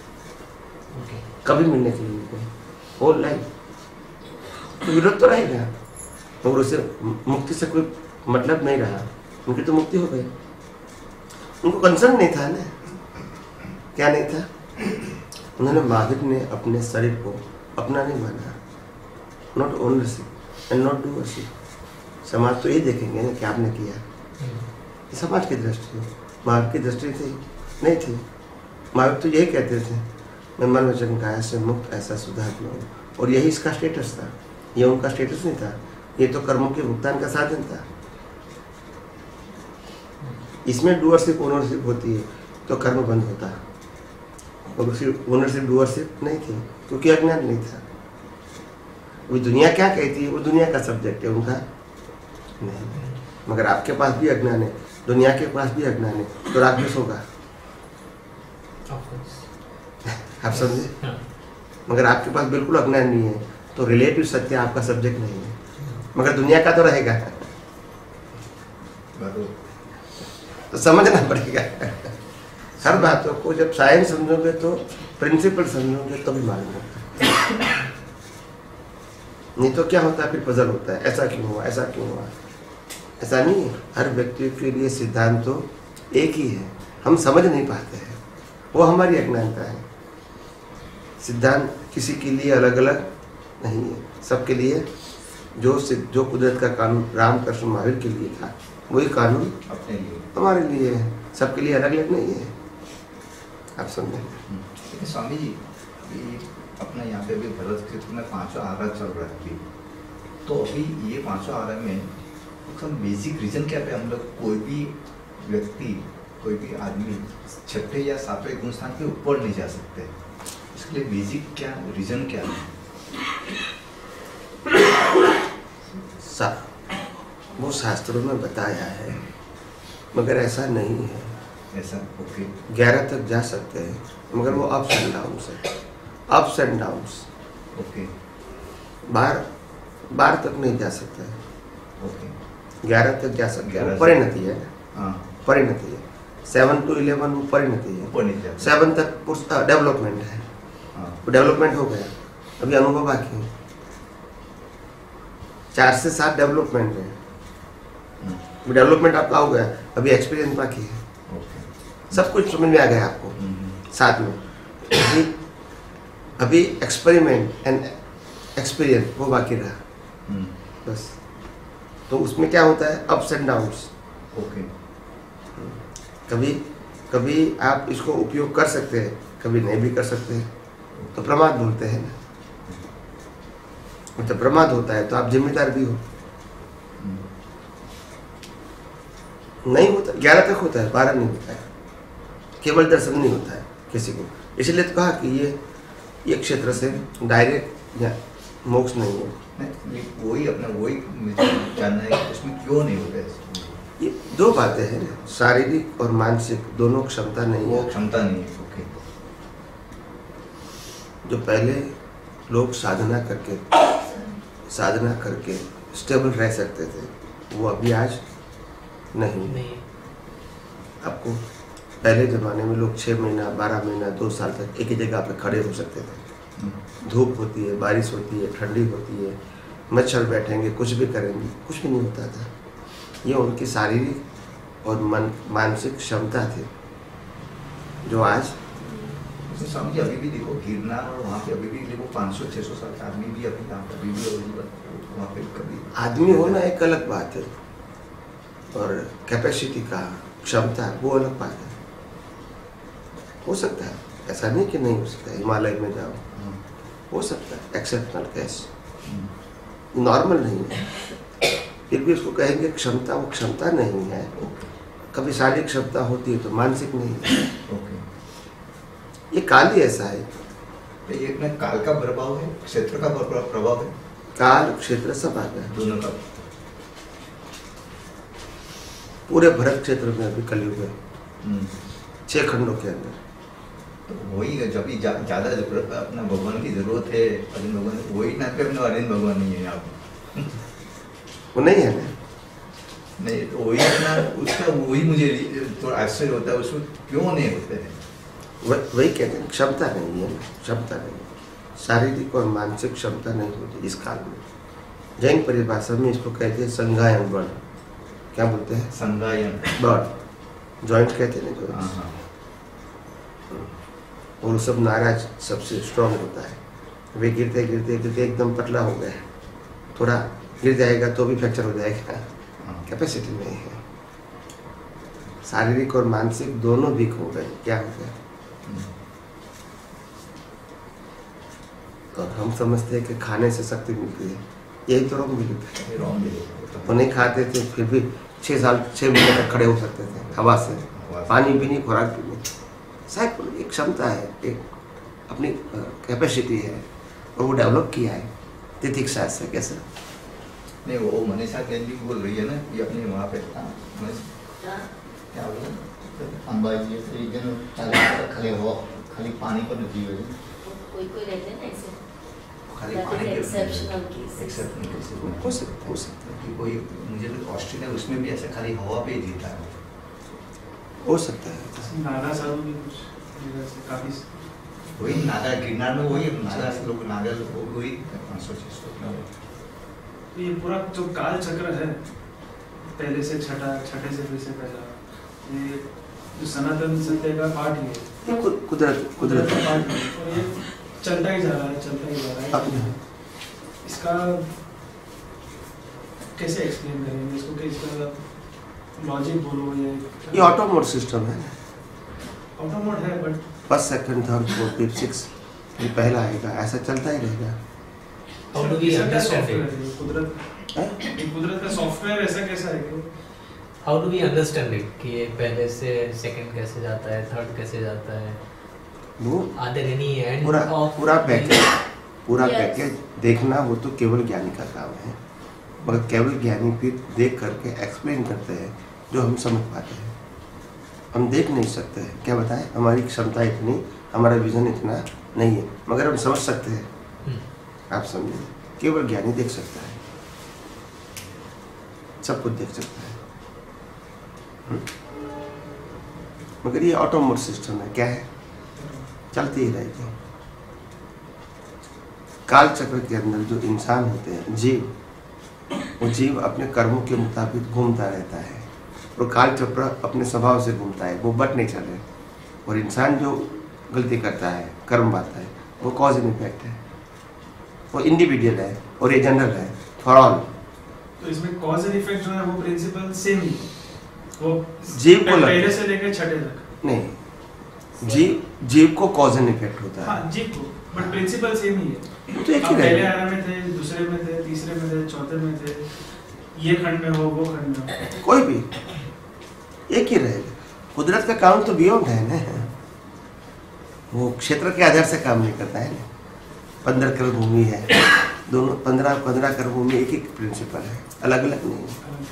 कभी मिलने के लिए नहीं गए होल लाइफ। तो विरोध तो रहेगा, मगर उसे मुक्ति से कोई मतलब नहीं रहा, उनकी तो मुक्ति हो गई। उनको कंसर्न नहीं था ना, क्या नहीं था? उन्होंने महावीर ने अपने शरीर को अपना नहीं माना, not ownership and not doership. समाज तो ये देखेंगे ना कि आपने किया, ये समाज की दृष्टि, महावीर की दृष्टि थी नहीं थी। महावीर तो यही कहते थे, मैं मन वचन काया से मुक्त ऐसा सुधात्मा हूँ, और यही इसका स्टेटस था। ये उनका स्टेटस नहीं था, ये तो कर्मों के भुगतान का साधन था। इसमें डूअरशिप ओनरशिप होती है तो कर्म बंद होता, और सिर्फ ओनरशिप डूअरशिप नहीं थी क्योंकि अज्ञान नहीं था। वो दुनिया क्या कहती है वो दुनिया का सब्जेक्ट है, उनका नहीं। मगर आपके पास भी अज्ञान है, दुनिया के पास भी अज्ञान है, तो राक्षस होगा, आप समझे? मगर आपके पास बिल्कुल अज्ञान नहीं है तो रिलेटिव सत्य आपका सब्जेक्ट नहीं है, मगर दुनिया का तो रहेगा। तो समझना पड़ेगा हर बातों को। जब साइंस समझोगे तो प्रिंसिपल समझोगे तो भी मालूम होता है, नहीं तो क्या होता है फिर पजल होता है, ऐसा क्यों हुआ, ऐसा क्यों हुआ। ऐसा नहीं है, हर व्यक्ति के लिए सिद्धांत तो एक ही है, हम समझ नहीं पाते हैं, वो हमारी अज्ञानता है। सिद्धांत किसी के लिए अलग अलग नहीं है, सबके लिए जो कुदरत का कानून रामकृष्ण महावीर के लिए था वही कानून अपने लिए हमारे लिए है, सबके लिए अलग अलग नहीं है, आप समझे? लेकिन स्वामी जी ये अपना यहाँ पे भी भरत क्षेत्र में 5 आरा चल रहा है, तो अभी ये 5 आरा में सब बेसिक रीजन क्या पे हम लोग कोई भी व्यक्ति कोई भी आदमी 6ठे या 7वें गुण स्थान के ऊपर नहीं जा सकते, इसके लिए बेसिक क्या रीजन क्या है? वो शास्त्रों में बताया है, मगर ऐसा नहीं है। ऐसा ओके 11 तक जा सकते हैं, मगर वो अप्स एंड डाउन्स है, अप्स एंड डाउन्स। ओके 12 तक नहीं जा सकते हैं, ओके 11 तक जा सकते हैं, 11 परिणति है, हाँ परिणति है। 7 to 11 वो परिणति है, ऊपर नहीं जाते 7 तक डेवलपमेंट है, हाँ वो डेवलपमेंट हो गया, अभी अनुभव बाकी है। 4 से 7 डेवलपमेंट है, डेवलपमेंट आपका हो गया, अभी एक्सपीरियंस बाकी है। ओके सब कुछ समझ में आ गया आपको साथ में, अभी एक्सपेरिमेंट एंड एक्सपीरियंस वो बाकी रहा बस। तो उसमें क्या होता है, अप्स एंड डाउन्स। ओके कभी आप इसको उपयोग कर सकते हैं, कभी नहीं भी कर सकते हैं, तो प्रमाद बोलते हैं ना। तो प्रमाद होता है तो आप जिम्मेदार भी हो। नहीं होता 11 तक होता है, 12 नहीं होता है, केवल दर्शन नहीं होता है किसी को। इसलिए तो कहा कि ये क्षेत्र से डायरेक्ट या मोक्ष नहीं है। नहीं, वही अपना वही मुझे जानना है कि उसमें क्यों नहीं होता है। ये 2 बातें हैं, शारीरिक और मानसिक दोनों क्षमता नहीं वो है। क्षमता नहीं है। ओके जो पहले लोग साधना करके स्टेबल रह सकते थे, वो अभी आज नहीं। नहीं आपको पहले ज़माने में लोग 6 महीना 12 महीना 2 साल तक एक ही जगह पे खड़े हो सकते थे। धूप होती है, बारिश होती है, ठंडी होती है, मच्छर बैठेंगे, कुछ भी करेंगे, कुछ भी नहीं होता था। ये उनकी शारीरिक और मानसिक क्षमता थी जो आज स्वामी जी अभी भी देखो गिरनार और वहाँ पे अभी भी देखो 500-600 साल के आदमी भी अभी यहाँ पे अभी भी वहाँ पे कभी आदमी होना एक अलग बात है और कैपेसिटी का क्षमता वो अलग बात है। हो सकता है, ऐसा नहीं कि नहीं हो सकता। हिमालय में जाओ, हो सकता है, एक्सेप्शनल केस, नॉर्मल नहीं है। फिर भी उसको कहेंगे क्षमता, वो क्षमता नहीं है। कभी शारीरिक क्षमता होती है तो मानसिक नहीं है। ये काल ही ऐसा है। तो ये अपने काल का प्रभाव है, क्षेत्र का प्रभाव है। काल क्षेत्र सब आ गया दोनों का। पूरे भरत क्षेत्र में अभी कलयुग है 6 खंडों के अंदर। तो वही है, जब भी ज्यादा अपना भगवान की जरूरत है, अरविंद भगवान, वही ना पे अपना अरविंद भगवान नहीं है यहाँ पे। वो नहीं है ना, नहीं तो वही अपना उसका वही मुझे थोड़ा आश्चर्य होता है, उसमें क्यों नहीं होते हैं। वही कहते हैं क्षमता नहीं है, क्षमता नहीं, शारीरिक और मानसिक क्षमता नहीं होती इस काल में। जैन परिभाषा में इसको कहते हैं संगायन बल। क्या बोलते हैं? संगायन बल, जॉइंट कहते हैं ना, जॉइंट। और सब नाराज सबसे स्ट्रांग होता है। वे गिरते गिरते गिरते एकदम पतला हो गया, थोड़ा गिर जाएगा तो भी फ्रैक्चर हो जाएगा, कैपेसिटी नहीं है। शारीरिक और मानसिक दोनों वीक हो गए। क्या हो गया? और हम समझते हैं कि खाने से शक्ति मिलती है, यही तो रॉन्ग बिलीफ है। वो नहीं खाते थे फिर भी 6 महीने तक खड़े हो सकते थे हवा से, पानी भी नहीं, खुराक भी नहीं। शायद एक क्षमता है, एक अपनी कैपेसिटी है और वो डेवलप किया है तितिक्षा से। कैसे नहीं, वो मनीषा कैंडी बोल रही है ना कि अपने वहाँ पे क्या बोला अंबाजी से जन खड़े हो, खाली पानी पर रुकी हुई कोई रहते हैं ना ऐसे, खाली पानी के एक्सेप्शनल केसेस हो सकता है कि कोई मुझे तो ऑस्ट्रेलिया उसमें भी ऐसे खाली हवा पे जीता है। हो सकता है। नागा साधु भी कुछ जगह से काफी वही नागा गिरनार में वही नागा से लोग नागा वही 500-600। तो ये पूरा जो काल चक्र है, पहले से छठे से फिर से पहला, ये जो सनातन सत्य का पाठ ही है, ये कुदरत का पाठ है और ये चलता ही जा रहा है। इसका कैसे एक्सप्लेन करेंगे इसको, कि इसका लॉजिक बोलो ये ऑटोमोड सिस्टम है। ऑटोमोड है but first second third fourth fifth six ये पहला आएगा, ऐसा चलता ही रहेगा। How do we understand it? कुदरत का सॉफ्टवेयर ऐसा कैसा है कि How do we understand it? कि ये पहले से सेकंड कैसे जाता है, थर्ड कैसे जाता है? वो Are there any end पूरा of Yes. पैकेज देखना वो तो केवल ज्ञानी का काम है, मगर केवल ज्ञानी फिर देख करके एक्सप्लेन करते हैं जो हम समझ पाते हैं। हम देख नहीं सकते हैं, क्या बताएं, हमारी क्षमता इतनी, हमारा विजन इतना नहीं है, मगर हम समझ सकते हैं। आप समझे, केवल ज्ञानी देख सकता है, सब कुछ देख सकता है। मगर ये ऑटोमोड सिस्टम है, क्या है, चलती ही रहेगी। काल चक्र के अंदर जो इंसान होते हैं, जीव, वो जीव अपने कर्मों के मुताबिक घूमता रहता है और काल चक्र अपने स्वभाव से घूमता है, वो बट नहीं चले। और इंसान जो गलती करता है, कर्म बात है, वो कॉज एंड इफेक्ट है, वो इंडिविजुअल है और ये जनरल है फॉर ऑल। तो इसमें कॉज एंड इफेक्ट जो है वो प्रिंसिपल सेम ही, वो जीव को पहले से लेकर छठे तक नहीं, जीव को कॉज एंड इफेक्ट होता है। हाँ, जीव को, बट प्रिंसिपल सेम ही है। तो एक ही पहले रहेगा। आना में थे, दूसरे में थे, तीसरे में थे, चौथे में थे, ये खंड में हो, वो खंड में हो, कोई भी एक ही रहेगा। कुदरत का काम तो बियॉन्ड है ना, वो क्षेत्र के आधार से काम नहीं करता है ना। 15 करोड़ भूमि है, दोनों 15 करोड़ भूमि एक ही प्रिंसिपल है, अलग अलग नहीं है।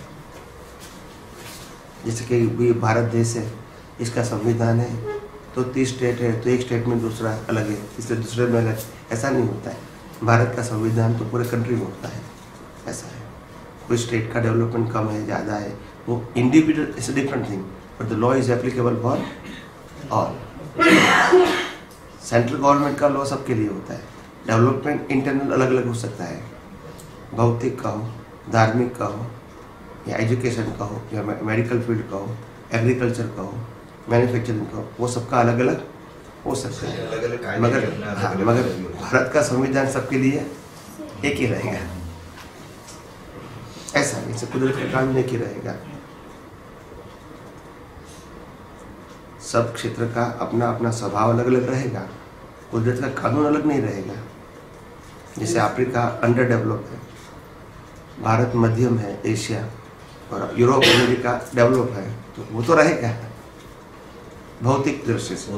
जैसे कि ये भारत देश है, इसका संविधान है तो 30 स्टेट है, तो एक स्टेट में दूसरा अलग है, इससे दूसरे में अलग, ऐसा नहीं होता है। भारत का संविधान तो पूरे कंट्री में होता है, ऐसा है। कोई स्टेट का डेवलपमेंट कम है, ज़्यादा है, वो individual is a different thing, but the law is applicable for all. Central government का लॉ सबके लिए होता है। डेवलपमेंट इंटरनल अलग अलग हो सकता है, भौतिक का हो, धार्मिक का हो, या एजुकेशन का हो, या मेडिकल फील्ड का हो, एग्रीकल्चर का हो, मैन्युफैक्चरिंग का हो, वो सबका अलग अलग हो सकता है। अलग-अलग कायदे मगर के अपना हाँ, अलग-अलग मगर भी होता है। भारत का संविधान सबके लिए एक ही रहेगा। ऐसा नहीं, कुदरत का कानून एक ही रहेगा। सब क्षेत्र का अपना अपना स्वभाव अलग अलग रहेगा, कुदरत का कानून अलग नहीं रहेगा। जैसे अफ्रीका अंडर डेवलप है, भारत मध्यम है, एशिया और यूरोप अमेरिका डेवलप है, तो वो तो रहेगा भौतिक दृष्टि से।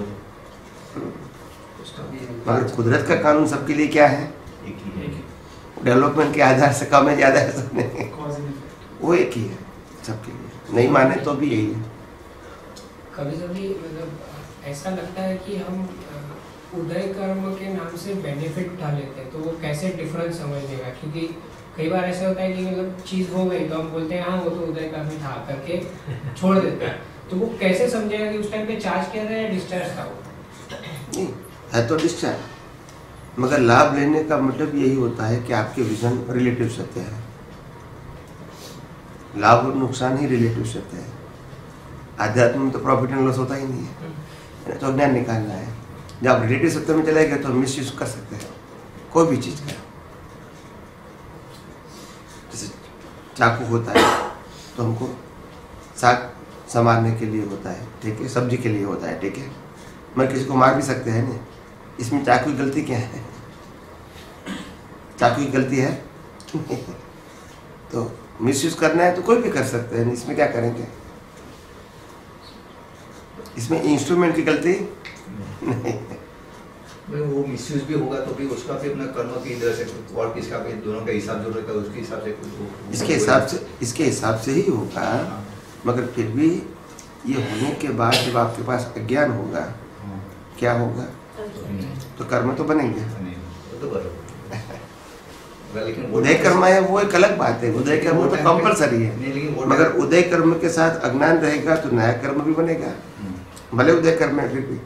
उसका भी मगर कुदरत का कानून सबके लिए क्या है? एक ही है। डेवलपमेंट के आधार से कम है, ज़्यादा है, सब नहीं, कॉज एंड इफेक्ट। वो एक ही है सबके लिए। नहीं माने तो भी यही है। कभी कभी मतलब ऐसा लगता है कि हम उदय कर्म के नाम से बेनिफिट उठा लेते हैं, तो वो कैसे डिफरेंस समझने का? क्योंकि कई बार ऐसा होता है कि मतलब चीज़ हो गई तो हम बोलते हैं हाँ वो तो उदय कर्म था करके छोड़ देते हैं। तो वो कैसे समझेगा कि उस टाइम पे चार्ज किया था या डिस्चार्ज था वो? नहीं है तो डिस्चार्ज, मगर लाभ लेने का मतलब यही होता है कि आपके विजन रिलेटिव सत्य है। लाभ और नुकसान ही रिलेटिव सत्य है। आध्यात्म में तो प्रॉफिट एंड लॉस होता ही नहीं है, तो ज्ञान निकालना है। जब आप रिलेटिव सत्य में चले गए तो मिस यूज कर सकते हैं कोई भी चीज़ का। जैसे चाकू होता है तो हमको साग संवारने के लिए होता है, ठीक है, सब्जी के लिए होता है, ठीक है, मगर किसी को मार भी सकते हैं ना। इसमें चाकू की गलती क्या है? चाकू की गलती है तो मिसयूज करना है तो कोई भी कर सकते हैं, इसमें क्या करेंगे? इसमें इंस्ट्रूमेंट की गलती नहीं। भाई वो मिसयूज भी होगा तो भी उसका भी अपना कर्म की इधर से और किसका भी दोनों का हिसाब जो रहेगा उसके हिसाब से इसके हिसाब से ही होगा। मगर फिर भी ये होने के बाद जब आपके पास अज्ञान होगा, क्या होगा? तो कर्म तो बनेंगे। तो बराबर। लेकिन उदय कर्म है वो एक अलग बात है, उदय कर्म तो कंपलसरी है। मगर उदय कर्म के साथ अज्ञान रहेगा तो नया कर्म भी बनेगा, भले उदय कर्म है फिर भी।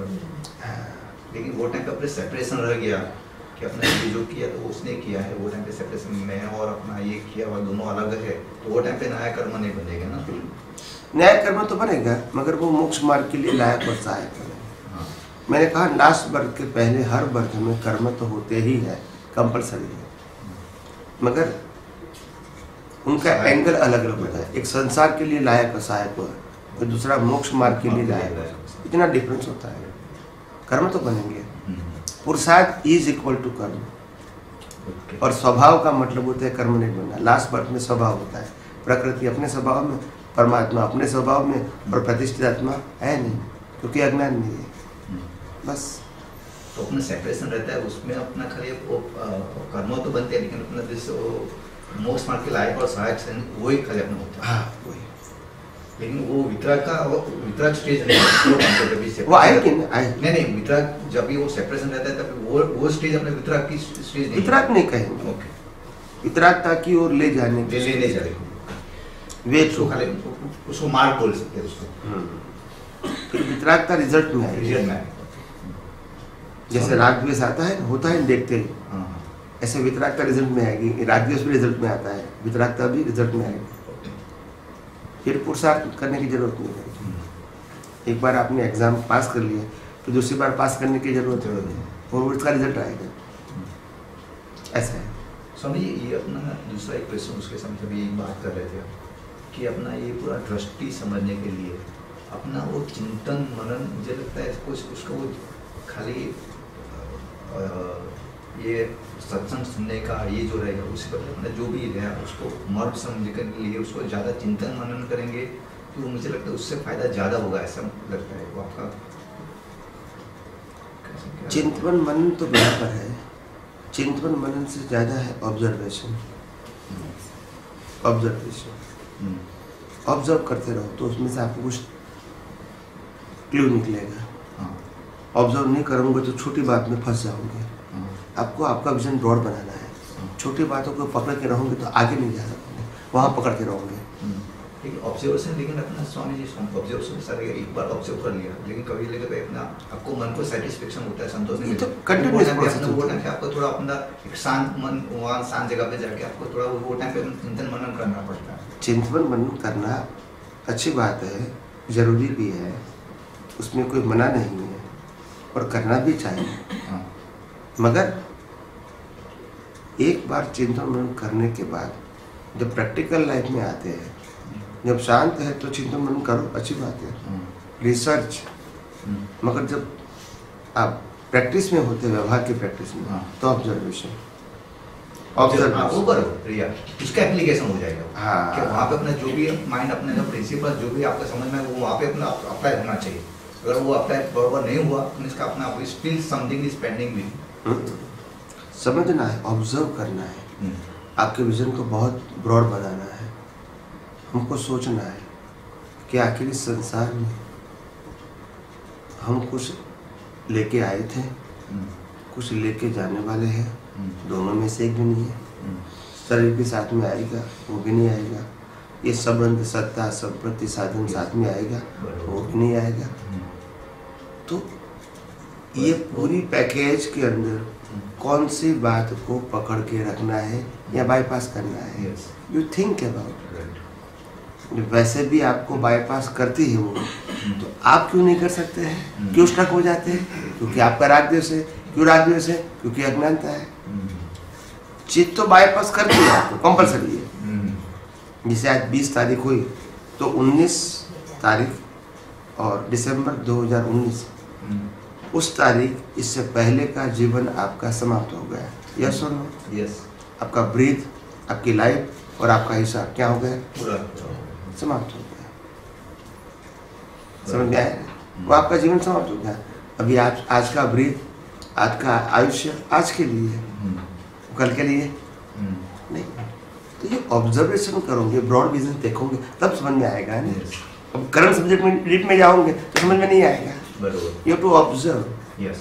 लेकिन वो टाइम पे अपने सेपरेशन रह गया कि अपने ये जो किया तो उसने किया है, वो टाइम पे सेपरेशन मैं और अपना ये किया और दोनों अलग है, तो वो टाइम पे नया कर्म नहीं बनेगा ना। नया कर्म तो बनेगा मगर वो मोक्ष मार्ग के लिए लायक और सहायक है। मैंने कहा लास्ट बर्थ के पहले हर बर्थ में कर्म तो होते ही है, कंपलसरी है, मगर उनका एंगल अलग अलग होता है। एक संसार के लिए लायक और सहायक हो, और दूसरा मोक्ष मार्ग के लिए लायक है। इतना डिफरेंस होता है। कर्म तो बनेंगे, पुरुषार्थ इज इक्वल टू कर्म, और स्वभाव का मतलब होता है कर्म नहीं बनना। लास्ट बर्थ में स्वभाव होता है, प्रकृति अपने स्वभाव में, परमात्मा अपने स्वभाव में, और प्रतिष्ठित आत्मा है नहीं, क्योंकि अज्ञान नहीं है। बस तो अपना सेपरेशन रहता है, उसमें अपना खाली वो कर्म तो बनते हैं, लेकिन अपना जैसे मोक्ष मार्ग के लायक और सहायक से वही खाली अपना होता है। हाँ वही। लेकिन वो वितराग स्टेज नहीं, वो आएगी ना, आएगी। नहीं वितराग जब भी वो सेपरेशन रहता है तब वो स्टेज अपने वितराग की स्टेज नहीं, वितराग नहीं कहेंगे। ओके, वितरागता की ओर ले जाने की ले नहीं जाएगा वे उसको खाली उसको मार्ग बोल सकते हैं उसको। फिर वितरागता रिजल्ट में आएगी। रिजल्ट में आएगा। जैसे राग द्वेष आता है, होता है देखते ही, हाँ, ऐसे वितरागता रिजल्ट में आएगी। राग द्वेष भी रिजल्ट में आता है, वितरागता भी रिजल्ट में आएगी। फिर पुरुषार्थ करने की जरूरत नहीं है। एक बार आपने एग्जाम पास कर लिया तो दूसरी बार पास करने की जरूरत है, और उसका रिजल्ट आएगा। ऐसा है। स्वामी ये अपना दूसरा एक क्वेश्चन उसके सामने अभी एक बात कर रहे थे कि अपना ये पूरा दृष्टि समझने के लिए अपना वो चिंतन मनन, मुझे लगता है उसको वो खाली ये सत्संग सुनने का ये जो रहेगा उसी पर अपना जो भी रहेगा उसको मर्म समझने के लिए उसको ज़्यादा चिंतन मनन करेंगे तो मुझे लगता है उससे फायदा ज़्यादा होगा, ऐसा लगता है। वो आपका चिंतन मनन तो बराबर है, चिंतन मनन से ज़्यादा है ऑब्जर्वेशन। ऑब्जर्व करते रहो तो उसमें से आपको कुछ क्लू निकलेगा। ऑब्जर्व नहीं करोगे तो छोटी बात में फंस जाओगे। आपको आपका विजन ब्रॉड बनाना है। छोटी बातों को पकड़ के रहोगे तो आगे नहीं जा सकोगे, वहाँ पकड़ के रहोगे। लेकिन ऑब्जर्वेशन, लेकिन अपना स्वामी जी ऑब्जर्वेशन सर एक बार ऑब्जर्व कर लिया, लेकिन कभी लेकर अपना आपको मन को सेटिस्फेक्शन होता है, संतोष नहीं तो मिलता। कंटिन्यूअस वो प्रोसेस टाइम होता है। पे आपको थोड़ा अपना एक शांत मन, वहाँ शांत जगह पे जाके आपको थोड़ा वो टाइम पे चिंतन मनन करना पड़ता है। चिंतन मनन करना अच्छी बात है, जरूरी भी है, उसमें कोई मना नहीं है और करना भी चाहिए। हाँ। मगर एक बार चिंतन मनन करने के बाद जब प्रैक्टिकल लाइफ में आते हैं, जब शांत है तो चिंतन मनन करो, अच्छी बात है, रिसर्च। मगर जब आप प्रैक्टिस में होते, व्यवहार की प्रैक्टिस में, हाँ। तो ऑब्जर्वेशन वो करो रिया, उसका एप्लीकेशन हो जाएगा। हाँ। कि वहाँ पे अपना जो भी माइंड, अपने जो प्रिंसिपल जो भी आपका समझ में, वो वहाँ पे अपना अप्लाई होना चाहिए। अगर वो अप्लाई बराबर नहीं हुआ तो इसका अपना still something is pending with. समझना है, ऑब्जर्व करना है, आपके विजन को बहुत ब्रॉड बनाना है। हमको सोचना है कि आखिर इस संसार में हम कुछ लेके आए थे, कुछ लेके जाने वाले हैं, दोनों में से एक भी नहीं है। शरीर भी साथ में आएगा, वो भी नहीं आएगा। ये संबंध, सत्ता, संपत्ति, साधन साथ में आएगा, वो भी नहीं आएगा। तो ये पूरी पैकेज के अंदर कौन सी बात को पकड़ के रखना है या बाईपास करना है, यू थिंक अबाउट। वैसे भी आपको बाईपास करती है वो, तो आप क्यों नहीं कर सकते हैं? क्यों स्टक हो जाते हैं? क्योंकि आपका राग द्वेष है। क्यों राग द्वेष है? क्योंकि अज्ञानता है। चित्त तो बाईपास करती है आपको, कंपल्सरी है। जैसे आज 20 तारीख हुई तो 19 तारीख और दिसंबर 2019 उस तारीख, इससे पहले का जीवन आपका समाप्त हो गया। यस और नो? यस। आपका ब्रीथ, आपकी लाइफ और आपका हिसाब क्या हो गया? पूरा समाप्त हो गया। समझ में आया? वो आपका जीवन समाप्त हो गया। अभी आज का ब्रीथ, आज का आयुष्य आज के लिए है, कल के लिए नहीं। तो ये ऑब्जर्वेशन करोगे, ब्रॉड विजन देखोगे, तब समझ में आएगा ना। अब करंट सब्जेक्ट में डीप में जाओगे तो समझ में नहीं आएगा। बरोबर। You to observe. यस।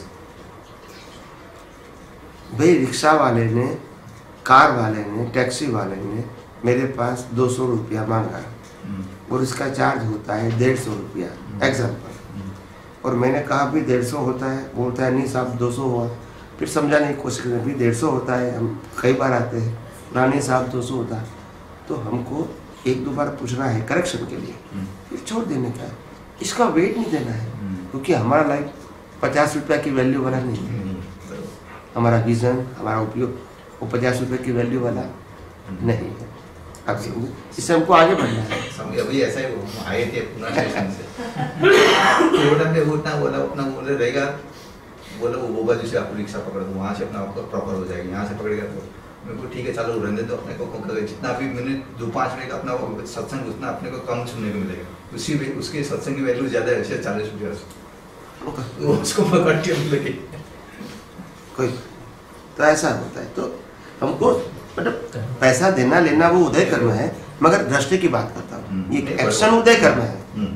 भाई रिक्शा वाले ने, कार वाले ने, टैक्सी वाले ने मेरे पास 200 रुपया मांगा और इसका चार्ज होता है 150 रुपया, एग्जाम्पल। और मैंने कहा भी 150 होता है, बोलता है नहीं साहब 200 हुआ। फिर समझाने की कोशिश करें, भी 150 होता है, हम कई बार आते हैं, रानी साहब 200 होता है। तो हमको एक दो बार पूछना है करेक्शन के लिए, फिर छोड़ देने का है। इसका वेट नहीं देना है, क्योंकि हमारा लाइफ 50 रुपया की वैल्यू वाला नहीं है। हमारा विजन, हमारा उपयोग वो 50 रुपये की वैल्यू वाला नहीं है। आप समझे? इससे हमको आगे बढ़ना है। समझे? अभी ऐसा ही वो आए थे पुणे स्टेशन से, रोड पे उठना बोला, अपना बोले रहेगा, बोला वो बाजू से आपको रिक्शा पकड़ दो, वहाँ से अपना आपको प्रॉपर हो जाएगी। यहाँ से पकड़ेगा तो मेरे को ठीक है, चलो रहने दो, अपने को जितना भी मिनट 2-5 मिनट का अपना सत्संग उतना अपने को कम सुनने को मिलेगा। उसके सत्संग की वैल्यू ज़्यादा है, 40 रुपया उसको पकड़ के लगे कोई। तो ऐसा होता है। तो हमको मतलब पैसा देना लेना वो उदय करना है, मगर दृष्टि की बात करता हूँ, ये एक्शन उदय करना है।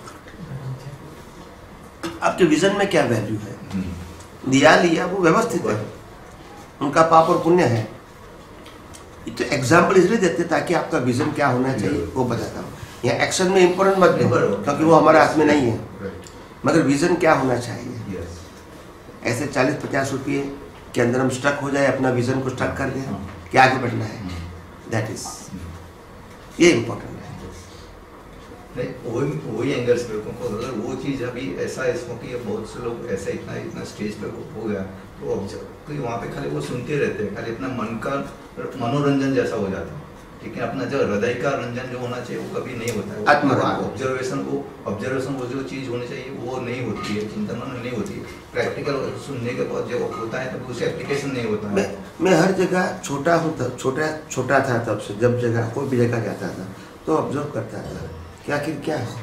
आपके विजन में क्या वैल्यू है? दिया लिया वो व्यवस्थित है, उनका पाप और पुण्य है। तो एग्जाम्पल इसलिए देते ताकि आपका विजन क्या होना चाहिए वो बताता हूँ। यहाँ एक्शन में इम्पोर्टेंट मत दो, क्योंकि वो हमारे हाथ में नहीं है, मगर विजन क्या होना चाहिए। ऐसे 40-50 रुपये के अंदर हम स्टक हो जाए, अपना विजन को स्टक कर दें कि आगे बढ़ना है, दैट इज ये इम्पोर्टेंट है। नहीं वही एंगल से अगर वो चीज़ अभी ऐसा है इसको कि बहुत से लोग ऐसा इतना स्टेज पे हो गया तो ऑब्जर्व वहाँ पे खाली वो सुनते रहते हैं, खाली अपना मन का मनोरंजन जैसा हो जाता है, लेकिन अपना जो हृदय का रंजन जो होना चाहिए वो कभी नहीं होता है। ऑब्जर्वेशन वो जो चीज़ होनी चाहिए वो नहीं होती है, चिंतन नहीं होती है। प्रैक्टिकल सुनने के बाद जब होता है तब उसे एप्लीकेशन नहीं होता है। मैं हर जगह छोटा हूँ, तब छोटा था, तब से जब जगह कोई भी जगह जाता था तो ऑब्जर्व करता था कि आखिर क्या है।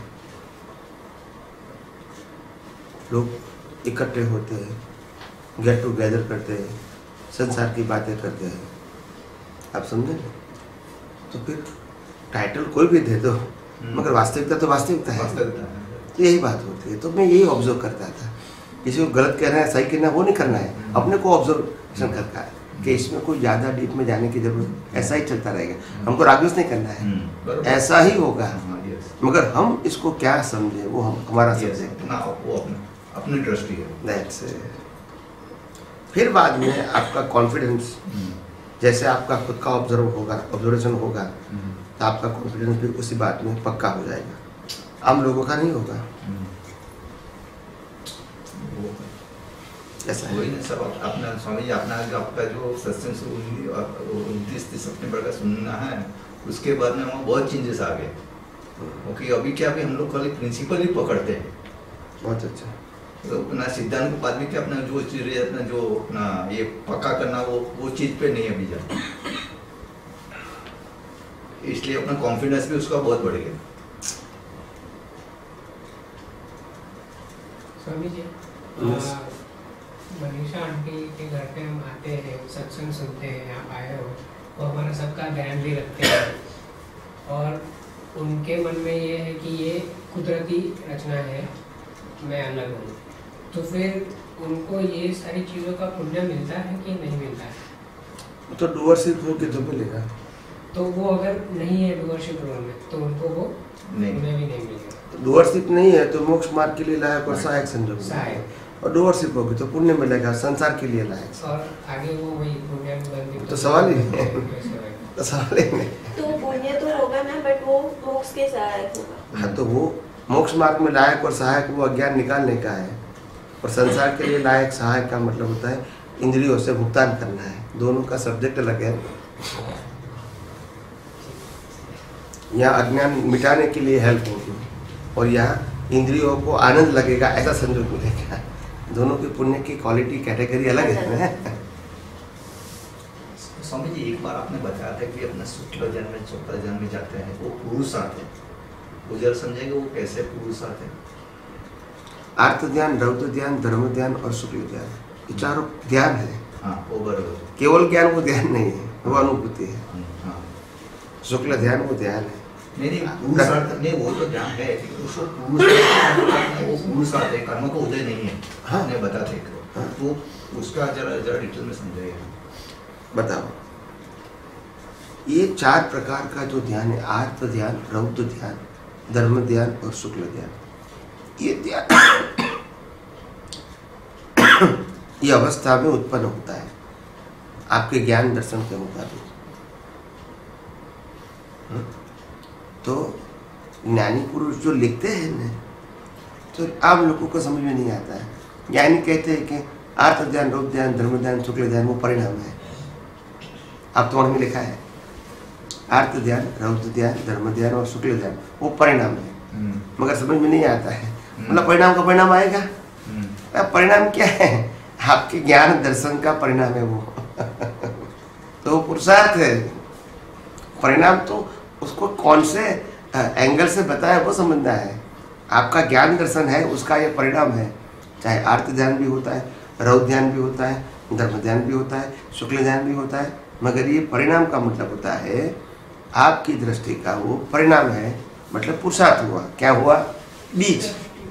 लोग इकट्ठे होते हैं, गेट टुगेदर करते हैं, संसार की बातें करते हैं, आप समझे ना। तो फिर टाइटल कोई भी दे दो, मगर वास्तविकता तो वास्तविकता है। तो यही बात होती है। तो मैं यही ऑब्जर्व करता था, किसी को गलत कहना है, सही कहना है वो नहीं करना है, अपने को ऑब्जर्वेशन करता है कि इसमें कोई ज़्यादा डीप में जाने की जरूरत, ऐसा ही चलता रहेगा, हमको रागद्वेष नहीं करना है, ऐसा ही होगा। Yes. मगर हम इसको क्या समझे वो हमारा Yes. सब्जेक्ट ना वो अपनी दृष्टि है। दैट्स फिर बाद में आपका कॉन्फिडेंस, जैसे आपका खुद का ऑब्जर्वेशन होगा तो आपका कॉन्फिडेंस भी उसी बात में पक्का हो जाएगा, आम लोगों का नहीं होगा। ऐसा है। वही ना सब अपना स्वामी जी अपना आपका जो सत्संग से 29 सितंबर का सुनना है, उसके बाद में वहाँ बहुत चेंजेस आ गए। क्योंकि अभी क्या भी हम लोग खाली प्रिंसिपल ही पकड़ते हैं। बहुत अच्छा। तो अपना सिद्धांत के बाद में क्या अपना जो चीज है, अपना जो अपना ये पक्का करना वो चीज पे नहीं अभी जाता, इसलिए अपना कॉन्फिडेंस भी उसका बहुत बढ़ गया। स्वामी जी, मनीषा आंटी के घर पे हम आते हैं, सत्संग सुनते हैं, आप आए हो, वो हमारा सबका ध्यान भी रखते हैं और उनके मन में ये है कि ये कुदरती रचना है, मैं अलग हूँ। तो फिर उनको ये सारी चीज़ों का पुण्य मिलता है कि नहीं मिलता है? तो डूअरशिप हो के तो मिलेगा। तो वो अगर नहीं है डूअरशिप रोल में तो उनको वो नहीं। पुण्य भी नहीं मिलेगा। तो डूअरशिप नहीं है तो मोक्ष मार्ग के लिए लायक और सहायक संजोग, सहायक। और डूअरशिप होगी तो पुण्य मिलेगा संसार के लिए लायक। और आगे वो वही पुण्य बंदी तो सवाल ही नहीं। कैसे होगा? तो सवाल ही नहीं। तो पुण्य तो होगा ना, बट वो मोक्ष के सहायक होगा। हाँ, तो वो मोक्ष मार्ग में लायक और सहायक वो अज्ञान निकालने का है, और संसार के लिए लायक सहायक का मतलब होता है इंद्रियों से भुगतान करना है। दोनों का सब्जेक्ट अलग है। यहाँ अज्ञान मिटाने के लिए हेल्प होगी और यहाँ इंद्रियों को आनंद लगेगा, ऐसा संजोग मिलेगा। दोनों की पुण्य की क्वालिटी कैटेगरी अलग है ना। स्वामी जी एक बार आपने बताया था कि अपना शुक्ल जन्म में चौथा जन्म में जाते हैं वो पुरुष आते हैं, वो जरा समझेंगे वो कैसे पुरुष आते हैं? आर्त ध्यान, रौद्र ध्यान, धर्म ध्यान और शुक्ल ध्यान, ये चारों ध्यान है। हाँ वो बराबर। केवल ज्ञान वो ध्यान नहीं है, वो अनुभूति है। हाँ शुक्ल ध्यान वो ध्यान है। नहीं पुरुषार्थ नहीं, वो तो ध्यान है लेकिन उसको वो पुरुषार्थ है, कर्म का उदय नहीं है। हाँ। आपने बताते हाँ। तो उसका जरा डिटेल में समझाइए। बताओ, ये 4 प्रकार का जो ध्यान है, आर्त ध्यान, रौद्र ध्यान, धर्म ध्यान और शुक्ल ध्यान, ये ध्यान ये अवस्था में उत्पन्न होता है आपके ज्ञान दर्शन के मुताबिक। तो ज्ञानी पुरुष जो लिखते हैं ना, तो आम लोगों को समझ में नहीं आता है। ज्ञानी कहते हैं कि आर्त ध्यान, रौद्र ध्यान, धर्म ध्यान, शुक्ल ध्यान वो परिणाम है। आप तो में लिखा है आर्त ध्यान, रौद्र ध्यान, धर्म ध्यान और शुक्ल ध्यान वो परिणाम है, मगर समझ में नहीं आता है। मतलब परिणाम का परिणाम आएगा। परिणाम क्या है? आपके ज्ञान दर्शन का परिणाम है वो। तो वो पुरुषार्थ है। परिणाम तो उसको कौन से एंगल से बताया वो समझना है। आपका ज्ञान दर्शन है उसका ये परिणाम है। चाहे आर्त ध्यान भी होता है, रौद्र ध्यान भी होता है, धर्म ध्यान भी होता है, शुक्ल ध्यान भी होता है, मगर ये परिणाम का मतलब होता है आपकी दृष्टि का वो परिणाम है। मतलब पुरुषार्थ हुआ। क्या हुआ? बीज।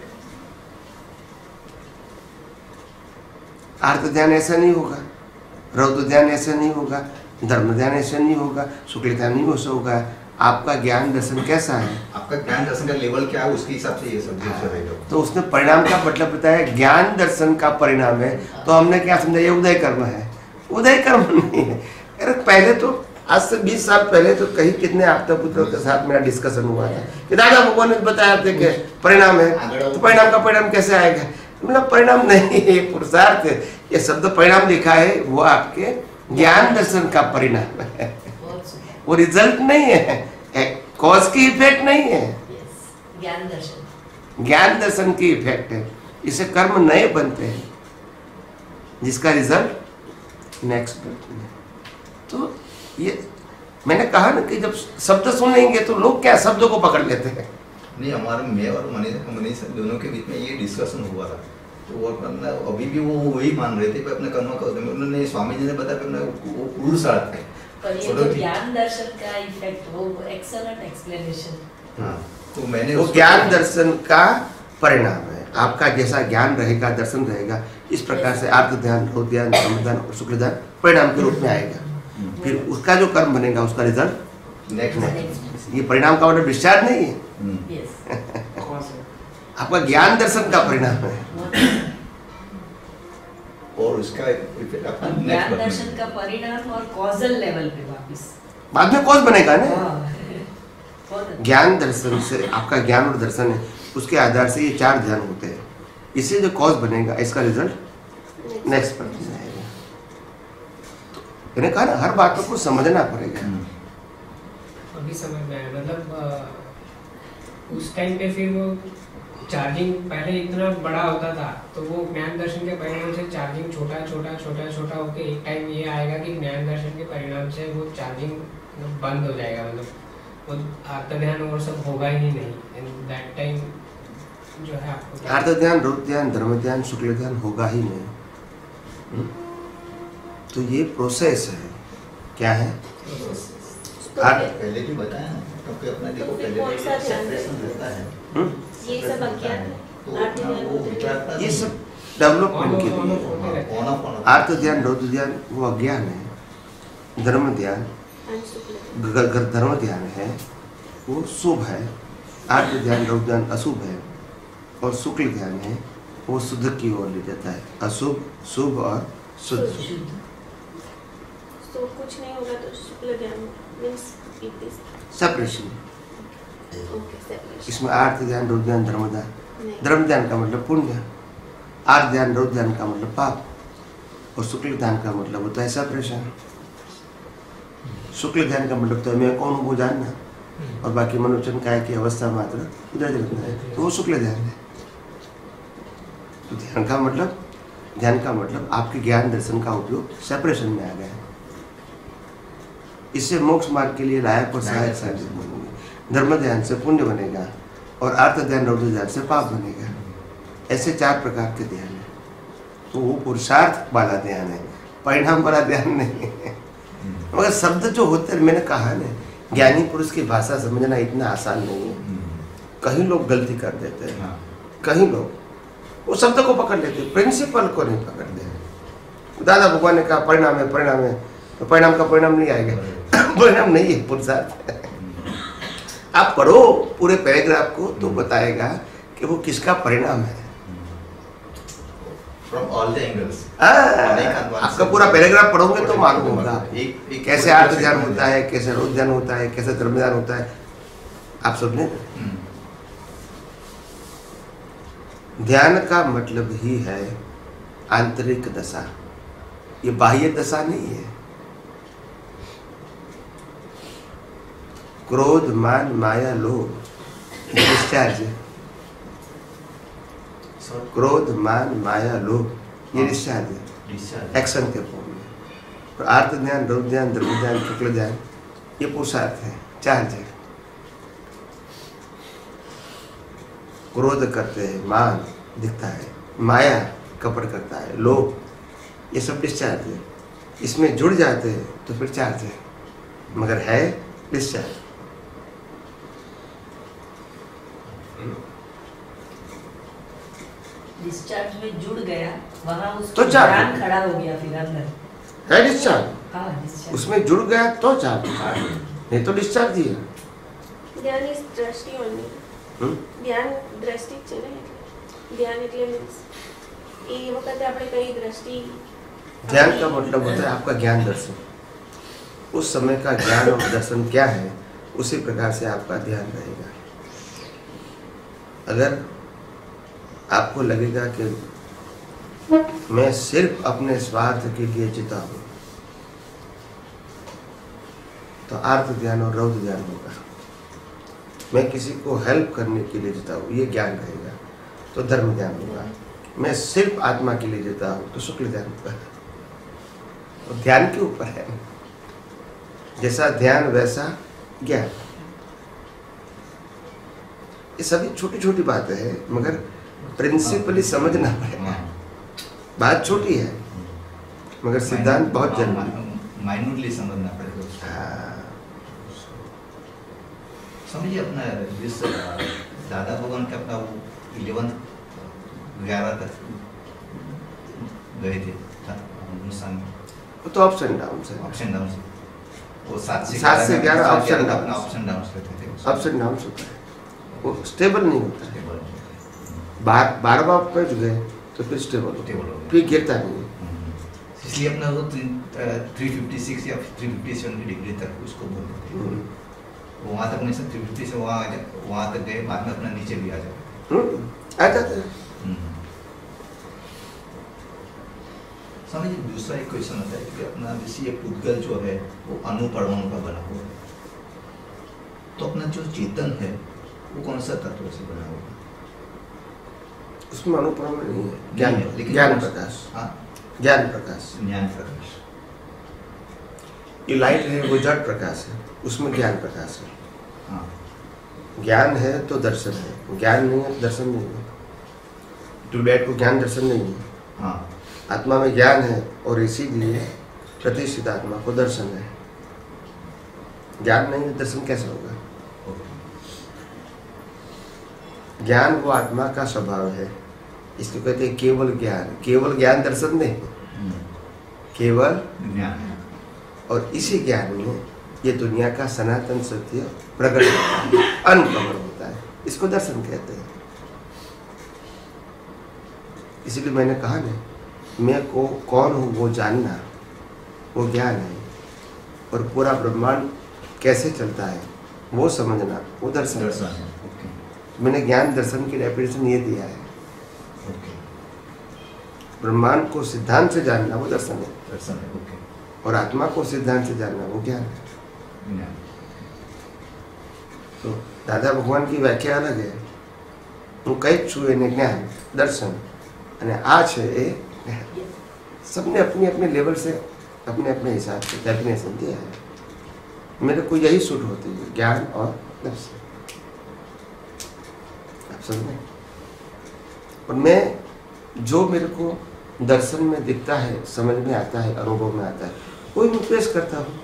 आर्त ध्यान ऐसा नहीं होगा, रौद्र ध्यान ऐसा नहीं होगा, धर्म ध्यान ऐसा नहीं होगा, शुक्ल ध्यान नहीं ऐसा होगा। आपका ज्ञान दर्शन कैसा है? आपका ज्ञान दर्शन का लेवल क्या है उसके हिसाब से ये सब रहेगा। तो उसने परिणाम का मतलब बताया ज्ञान दर्शन का परिणाम है। तो हमने क्या समझा? ये उदय कर्म है। उदय कर्म नहीं है। अरे पहले तो आज से 20 साल पहले तो कहीं कितने आपदा पुत्रों के साथ मेरा डिस्कशन हुआ था कि दादा भगवान ने बताया था कि परिणाम है, तो परिणाम का परिणाम कैसे आएगा? मतलब परिणाम नहीं है, पुरुषार्थ है। ये शब्द परिणाम लिखा है वो आपके ज्ञान दर्शन का परिणाम है, वो रिजल्ट नहीं है, कॉज की इफेक्ट नहीं है। ज्ञान दर्शन की इफेक्ट है। इसे कर्म नए बनते हैं जिसका रिजल्ट नेक्स्ट बर्थ में। तो ये मैंने कहा ना कि जब शब्द सुनेंगे तो लोग क्या शब्दों को पकड़ लेते हैं। नहीं, हमारे मैं और मनीष दोनों के बीच में ये डिस्कशन हुआ था। तो वो अभी भी वो वही मान रहे थे कि अपने कर्म का उन्होंने स्वामी जी ने बताया कि वो पुरुषार्थ है। पर ये जो ज्ञान दर्शन का इफेक्ट वो एक्सेलेंट एक्सप्लेनेशन। हाँ, तो मैंने वो ज्ञान दर्शन का परिणाम है। आपका जैसा ज्ञान रहेगा, दर्शन रहेगा, इस प्रकार से आर्त ध्यान, रौद्र ध्यान, धर्म ध्यान और शुक्ल ध्यान परिणाम के रूप में आएगा। फिर उसका जो कर्म बनेगा उसका रिजल्ट नेक्स्ट। ये परिणाम का मतलब डिस्चार्ज नहीं है। Yes. कौन से आपका ज्ञान दर्शन का परिणाम है। और उसका इफेक्ट अपना और ज्ञान दर्शन का परिणाम और कॉजल लेवल पे वापस बाद में कौन बनेगा ना। बहुत अच्छा। ज्ञान दर्शन से आपका ज्ञान और दर्शन है, उसके आधार से ये 4 ध्यान होते हैं। इससे जो कॉज बनेगा इसका रिजल्ट नेक्स्ट पर आएगा। मैंने कहा ना, हर बातों को समझना पड़ेगा। अभी समझ में आया, मतलब उस टाइम पे फिर वो चार्जिंग पहले इतना बड़ा होता था, तो वो ज्ञान दर्शन के परिणाम से चार्जिंग छोटा होके एक टाइम ये आएगा कि ज्ञान दर्शन के परिणाम से वो चार्जिंग बंद हो जाएगा, मतलब वो आत्म ध्यान और सब होगा ही नहीं। एंड दैट टाइम जो है आपको अर्थ ध्यान, रुद्र ध्यान, धर्म ध्यान, शुक्ल ध्यान होगा ही नहीं। तो ये प्रोसेस है। क्या है? पहले भी बताया ना, क्योंकि अपना देखो तो फिर पहले कौन सा ध्यान सेपरेशन रहता है, ये सब अज्ञान है। तो अपना वो विचारता ये सब डेवलपमेंट के लिए। ऑन ऑफ अर्थ ध्यान, रुद्र ध्यान वो अज्ञान है। धर्म ध्यान, धर्म ध्यान है वो शुभ है। अर्थ ध्यान, रुद्र ध्यान अशुभ है। और शुक्ल ध्यान है वो शुद्ध की ओर ले जाता है। अशुभ, शुभ और शुद्ध। तो कुछ नहीं होगा तो शुक्ल ध्यान means it is separation. Okay separation. इसमें अर्थ ध्यान, रुद्र ध्यान, धर्म ध्यान। नहीं। धर्म ध्यान का मतलब पुण्य, अर्थ ध्यान, रुद्र ध्यान का मतलब पाप, और शुक्ल ध्यान का मतलब होता है सेपरेशन। शुक्ल ध्यान का मतलब तो है मैं कौन हूँ वो जानना, और बाकी मनुष्य काय की अवस्था मात्र इधर रखना है, तो वो शुक्ल ध्यान है। तो ध्यान का मतलब आपके ज्ञान दर्शन का उपयोग सेपरेशन में आ गया है। इससे मोक्ष मार्ग के लिए लायक और सहायक साबित बनेंगे। धर्म ध्यान से पुण्य बनेगा, और अर्थ ध्यान, रुद्र ध्यान से पाप बनेगा। ऐसे 4 प्रकार के ध्यान है। तो वो पुरुषार्थ वाला ध्यान है, परिणाम वाला ध्यान नहीं है। मगर शब्द जो होते हैं, मैंने कहा ना, ज्ञानी पुरुष की भाषा समझना इतना आसान नहीं है। कहीं लोग गलती कर देते हैं, कहीं लोग वो शब्द को पकड़ लेते हैं, प्रिंसिपल को नहीं पकड़ते हैं। दादा भगवान ने कहा परिणाम है, परिणाम है, तो परिणाम का परिणाम नहीं आएगा। परिणाम नहीं है, पुरुषार्थ है। आप पढ़ो पूरे पैराग्राफ को तो बताएगा कि वो किसका परिणाम है। From all the angles. आपका पूरा पैराग्राफ पढ़ोगे तो मालूम होगा एक कैसे अर्थ ध्यान होता है, कैसे रुद्र ध्यान होता है, कैसे धर्म ध्यान होता है। आप समझे? ध्यान का मतलब ही है आंतरिक दशा, ये बाह्य दशा नहीं है। क्रोध, मान, माया, लोभ ये डिस्चार्ज है। क्रोध, मान, माया, लोभ ये डिस्चार्ज है एक्शन के फॉर्म में। और अर्थ ध्यान, रुद्र ध्यान, धर्म ध्यान, शुक्ल ध्यान ये पुरुषार्थ है, चार्ज है। क्रोध करते हैं, मान दिखता है, माया कपट करता है, लोभ ये सब डिस्चार्ज है। इसमें जुड़ जाते हैं तो फिर चार्ज है, मगर है डिस्चार्ज। डिस्चार्ज में जुड़ गया, वहाँ तो उसका चार्ज ध्यान खड़ा हो गया फिर अंदर। है डिस्चार्ज, हाँ डिस्चार्ज। उसमें जुड़ गया तो चार्ज, नहीं तो डिस्चार्ज ही है। ધ્યાન ઇઝ દ્રષ્ટિ ઓનલી. ધ્યાન દ્રષ્ટિ જ છે ને, એટલે ધ્યાન એટલે મીન્સ એ વખતે આપણે કઈ દ્રષ્ટિ. ध्यान का मतलब होता है आपका ज्ञान दर्शन। उस समय का ज्ञान और दर्शन क्या है, उसी प्रकार से आपका ध्यान रहेगा। अगर आपको लगेगा कि मैं सिर्फ अपने स्वार्थ के लिए जीता हूँ, तो अर्थ ध्यान और रौद्र ध्यान होगा। मैं किसी को हेल्प करने के लिए जीता हूँ, ये ज्ञान रहेगा, तो धर्म ध्यान होगा। मैं सिर्फ आत्मा के लिए जीता हूँ, तो शुक्ल ध्यान होगा। और ध्यान के ऊपर है, जैसा ध्यान वैसा ज्ञान। ये सभी छोटी छोटी बातें हैं, मगर प्रिंसिपली समझना पड़ेगा। बात छोटी है मगर सिद्धांत बहुत जरूरी है। माइन्यूटली समझना पड़ेगा उसको। समझिए अपना जिस दादा भगवान के अपना वो 11 तक गए थे हिंदुस्तान में, वो तो अप्स एंड डाउन है। अप्स एंड डाउन वो 7 से 11 ups and down, ups and down रहते थे। अप्स एंड डाउन होता है। वो स्टेबल नहीं होता है। बार बार पहुंच गए तो फिर स्टेबल स्टेबल हो गया। फिर गिरता नहीं है। इसलिए अपना वो 356 या 357 डिग्री तक उसको बोलते हैं। वहाँ तक नहीं सर 350 से वहाँ तक गए, बाद में अपना नीचे भी आ जाए। आ जाता है। समझिए दूसरा एक क्वेश्चन आता है कि अपना जैसे ये पुद्गल जो है वो अणु परमाणु का बना हुआ है, तो अपना जो चेतन है वो कौन सा तत्व से बना हुआ है? उसमें अणु परमाणु नहीं है, ज्ञान नहीं है, लेकिन ज्ञान प्रकाश। हाँ, ज्ञान प्रकाश। ज्ञान प्रकाश। ये लाइट है वो जड़ प्रकाश है, उसमें ज्ञान प्रकाश है। हाँ, ज्ञान है तो दर्शन है, ज्ञान नहीं है तो दर्शन नहीं है। ट्यूबलाइट को ज्ञान दर्शन नहीं है। हाँ, आत्मा में ज्ञान है और इसीलिए प्रतिष्ठित आत्मा को दर्शन है। ज्ञान नहीं है दर्शन कैसे होगा? ज्ञान वो आत्मा का स्वभाव है, इसको कहते हैं केवल ज्ञान। केवल ज्ञान दर्शन नहीं, केवल ज्ञान है। और इसी ज्ञान में ये दुनिया का सनातन सत्य प्रकट होता है, अनकवर होता है, इसको दर्शन कहते हैं। इसलिए मैंने कहा ना, मैं को कौन हूँ वो जानना वो ज्ञान है, और पूरा ब्रह्मांड कैसे चलता है वो समझना वो दर्शन है। मैंने ज्ञान दर्शन की डेफिनेशन ये दिया है। ब्रह्मांड को सिद्धांत से जानना वो दर्शन है, दर्शन है। और आत्मा को सिद्धांत से जानना वो ज्ञान है। तो दादा भगवान की व्याख्या अलग है। હું કંઈક છું એને જ્ઞાન દર્શન અને આ છે એ જ્ઞાન। सबने अपनी अपने लेवल से अपने अपने हिसाब से डेफिनेशन दिया है। मेरे को यही सूट होती है, ज्ञान और दर्शन। आप समझे? और मैं जो मेरे को दर्शन में दिखता है, समझ में आता है, अनुभव में आता है, वही मैं पेश करता हूँ।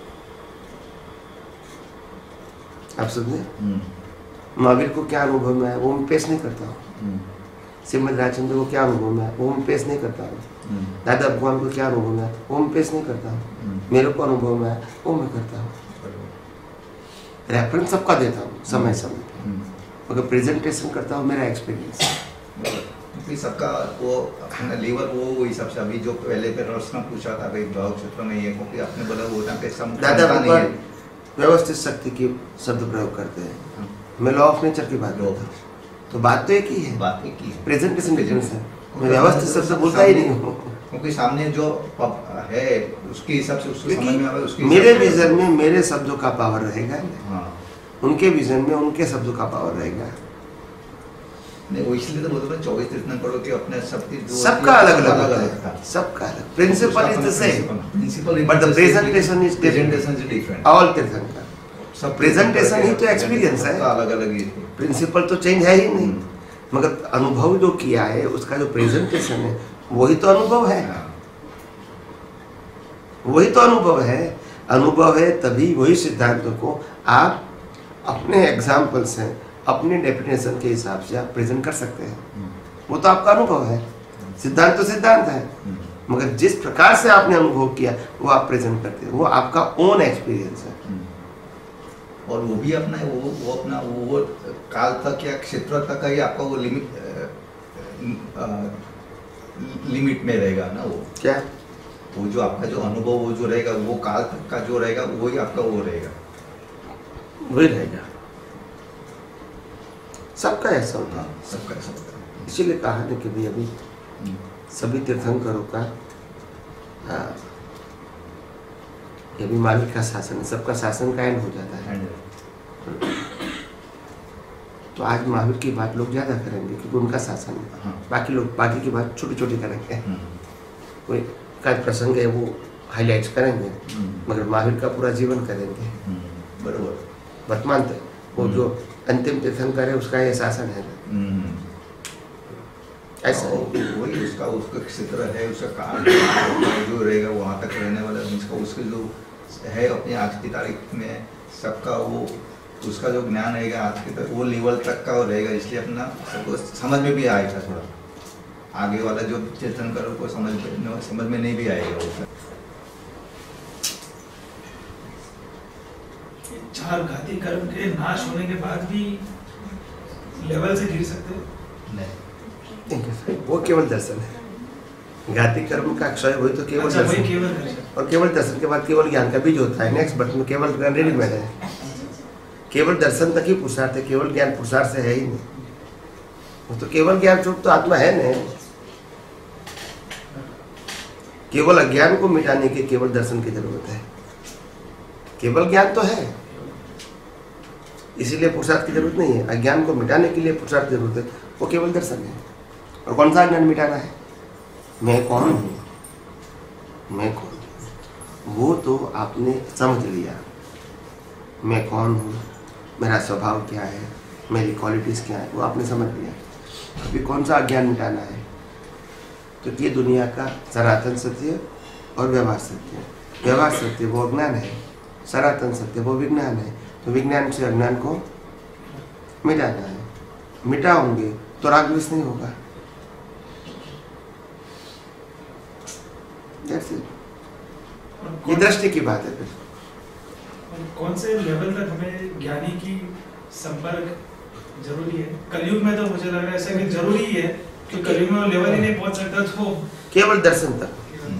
आप समझे? महावीर को क्या अनुभव में है वो मैं पेश नहीं करता हूँ। श्रीमद राजचंद्र को क्या अनुभव में है वो मैं पेश नहीं करता हूँ। दादा भगवान को क्या अनुभव में है वो मैं पेश नहीं करता हूँ। मेरे को अनुभव में है वो मैं करता हूँ। रेफरेंस सबका देता हूँ समय समय, मगर प्रेजेंटेशन करता हूँ मेरा एक्सपीरियंस। क्योंकि सबका वो अपना लेवल वो हिसाब से, अभी जो पहले पे रचना पूछा था भाई भाव क्षेत्र में ये, क्योंकि आपने बोला वो टाइम पे दादा भगवान व्यवस्थित शक्ति की शब्द प्रयोग करते हैं। मैं लॉ ऑफ नेचर की बात करता हूँ, तो बात तो एक ही है, बात एक ही है। प्रेजेंटेशन डिफरेंस है। मैं व्यवस्थित शब्द बोलता ही नहीं हूँ, क्योंकि सामने जो है उसके हिसाब से उसको समझ में आवे। उसके मेरे विजन में मेरे शब्दों का पावर रहेगा। हाँ, उनके विजन में उनके शब्दों का पावर रहेगा। नहीं वो इसलिए तो बोलते हैं 24 तीर्थंकरों के अपने सबकी सबका अलग अलग था, सबका अलग। Principle is the same, principle but the presentation is different. All tirthankar सब प्रेजेंटेशन ही तो एक्सपीरियंस है, अलग अलग ही। प्रिंसिपल तो चेंज है ही नहीं, मगर अनुभव जो किया है उसका जो प्रेजेंटेशन है वही तो अनुभव है। वही तो अनुभव है। अनुभव है तभी वही सिद्धांतों को आप अपने एग्जाम्पल से, अपने डेफिनेशन के हिसाब से आप प्रेजेंट कर सकते हैं। वो तो आपका अनुभव है। सिद्धांत तो सिद्धांत है, मगर जिस प्रकार से आपने अनुभव किया वो आप प्रेजेंट करते हैं, वो आपका ओन एक्सपीरियंस है। और वो भी अपना वो अपना वो काल तक या क्षेत्र तक ही आपका वो लिमिट में रहेगा ना। वो क्या? वो जो आपका जो अनुभव वो जो रहेगा वो काल तक का जो रहेगा वही आपका वो रहेगा, वही रहेगा। सबका ऐसा होता है, सबका ऐसा होता है। इसीलिए कहा ना कि भाई अभी सभी तीर्थंकरों का ये भी मालिक का शासन है, सबका शासन का एंड हो जाता है। तो आज महावीर की बात लोग ज्यादा करेंगे क्योंकि उनका शासन है। हाँ। बाकी लोग बाकी की बात छोटी छोटी करेंगे। कोई का प्रसंग है वो हाईलाइट करेंगे, मगर महावीर का पूरा जीवन करेंगे। बरोबर। वर्तमान तक वो जो अंतिम तीर्थंकर है उसका ये शासन है। ऐसा वही उसका क्षेत्र है, उसका काल जो रहेगा वहाँ तक रहने वाला उसके जो है अपनी आज की तारीख में सबका वो उसका जो ज्ञान रहेगा आज के तक वो लेवल तक का रहेगा। इसलिए अपना सबको समझ में भी आएगा, थोड़ा आगे वाला जो तीर्थंकरों को समझ में नहीं भी आएगा। वो चार घाती कर्म के नाश होने के बाद भी लेवल से गिर सकते हैं? नहीं, वो केवल दर्शन है। घाती कर्म का क्षय हुई तो केवल अच्छा, वही दर्शन, केवल दर्शन। और केवल दर्शन के बाद केवल ज्ञान का बीज होता है। नेक्स्ट बट में केवल ज्ञान रेडीमेड है। केवल दर्शन तक ही पुरुषार्थ है, केवल ज्ञान पुरुषार्थ से है ही नहीं। वो तो केवल ज्ञान स्वरूप तो आत्मा है नहीं। केवल अज्ञान को मिटाने के केवल दर्शन की जरूरत है। केवल ज्ञान तो है, इसीलिए पुरुषार्थ की जरूरत नहीं है। अज्ञान को मिटाने के लिए पुरुषार्थ की जरूरत है, वो केवल दर्शन है। और कौन सा अज्ञान मिटाना है? मैं कौन हूँ, मैं कौन हूँ, वो तो आपने समझ लिया। मैं कौन हूँ, मेरा स्वभाव क्या है, मेरी क्वालिटीज़ क्या है, वो आपने समझ लिया। अभी कौन सा अज्ञान मिटाना है? तो ये दुनिया का सनातन सत्य और व्यवहार सत्य। व्यवहार सत्य वो अज्ञान है, सनातन सत्य वो विज्ञान है। तो विज्ञान से अज्ञान को मिटाना है। मिटाओगे तो राग द्वेष नहीं होगा। ये दृष्टि की बात है। फिर कौन से लेवल तक हमें ज्ञानी की संपर्क जरूरी है? कलयुग में तो मुझे लग रहा है ऐसा कि जरूरी है कि कलयुग में वो लेवल ही नहीं पहुंच सकता तो केवल दर्शन तक,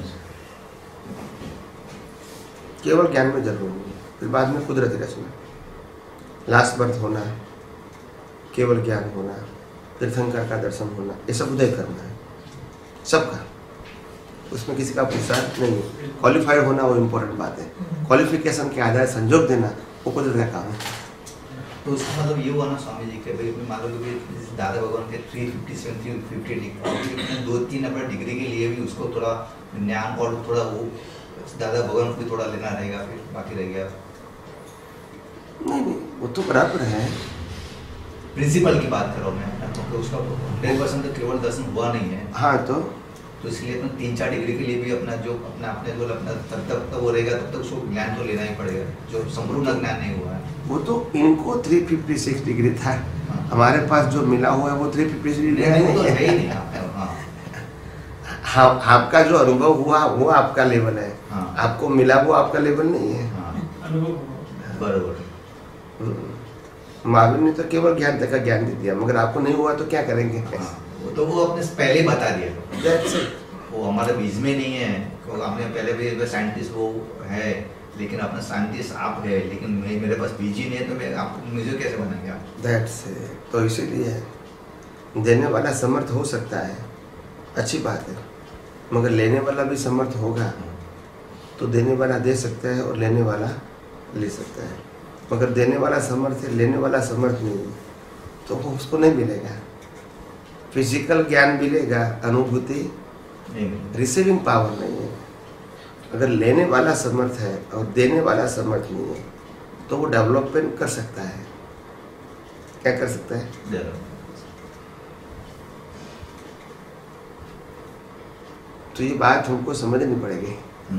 केवल ज्ञान में जरूर नहीं। फिर बाद में कुदरती रचना, लास्ट बर्थ होना, केवल ज्ञान होना, तीर्थंकर का दर्शन होना, ये सब उदय करना है सबका। उसमें किसी का पुरुषार्थ नहीं है। क्वालिफाइड होना वो इम्पोर्टेंट बात है। क्वालिफिकेशन के आधार संजोग देना वो कुदरत का काम है। तो उसका मतलब ये हुआ ना स्वामी जी के भाई मान लो कि दादा भगवान के 357 350 डिग्री 2-3 अपने डिग्री के लिए भी उसको थोड़ा ज्ञान और थोड़ा वो दादा भगवान को भी थोड़ा लेना रहेगा, फिर बाकी रह गया। नहीं, वो तो बराबर है। प्रिंसिपल की बात कर रहा हूँ मैं, तो उसका 100% तो केवल दर्शन हुआ नहीं है। हाँ, तो इसलिए अपना 3-4 डिग्री के लिए भी अपना जो अपने जो अपना तब तक वो रहेगा, तब तक उसको ज्ञान तो लेना ही पड़ेगा जो संपूर्ण ज्ञान नहीं हुआ है। वो तो इनको 356 डिग्री था। हाँ। हमारे पास जो मिला हुआ है वो 356 डिग्री नहीं, तो है ही नहीं। हाँ, आपका जो अनुभव हुआ वो आपका लेवल है। हाँ। आपको मिला वो आपका लेवल नहीं है। अनुभव बराबर। महावीर ने तो केवल ज्ञान तक का ज्ञान दे दिया, मगर आपको नहीं हुआ तो क्या करेंगे? वो तो वो अपने पहले ही बता दिया। वो हमारे बीच में नहीं है, क्योंकि हमने पहले भी साइंटिस्ट वो है, लेकिन अपना साइंटिस्ट आप है, लेकिन मेरे पास बीज ही नहीं है, तो मैं आपको मुझे कैसे बनाएंगे आप? दैट्स तो इसीलिए देने वाला समर्थ हो सकता है, अच्छी बात है, मगर लेने वाला भी समर्थ होगा तो देने वाला दे सकता है और लेने वाला ले सकता है। मगर देने वाला समर्थ है, लेने वाला समर्थ नहीं है, तो वो उसको नहीं मिलेगा। फिजिकल ज्ञान मिलेगा, अनुभूति रिसीविंग पावर नहीं है। अगर लेने वाला समर्थ है और देने वाला समर्थ नहीं है तो वो डेवलपमेंट कर सकता है। क्या कर सकता है? तो ये बात हमको समझनी पड़ेगी।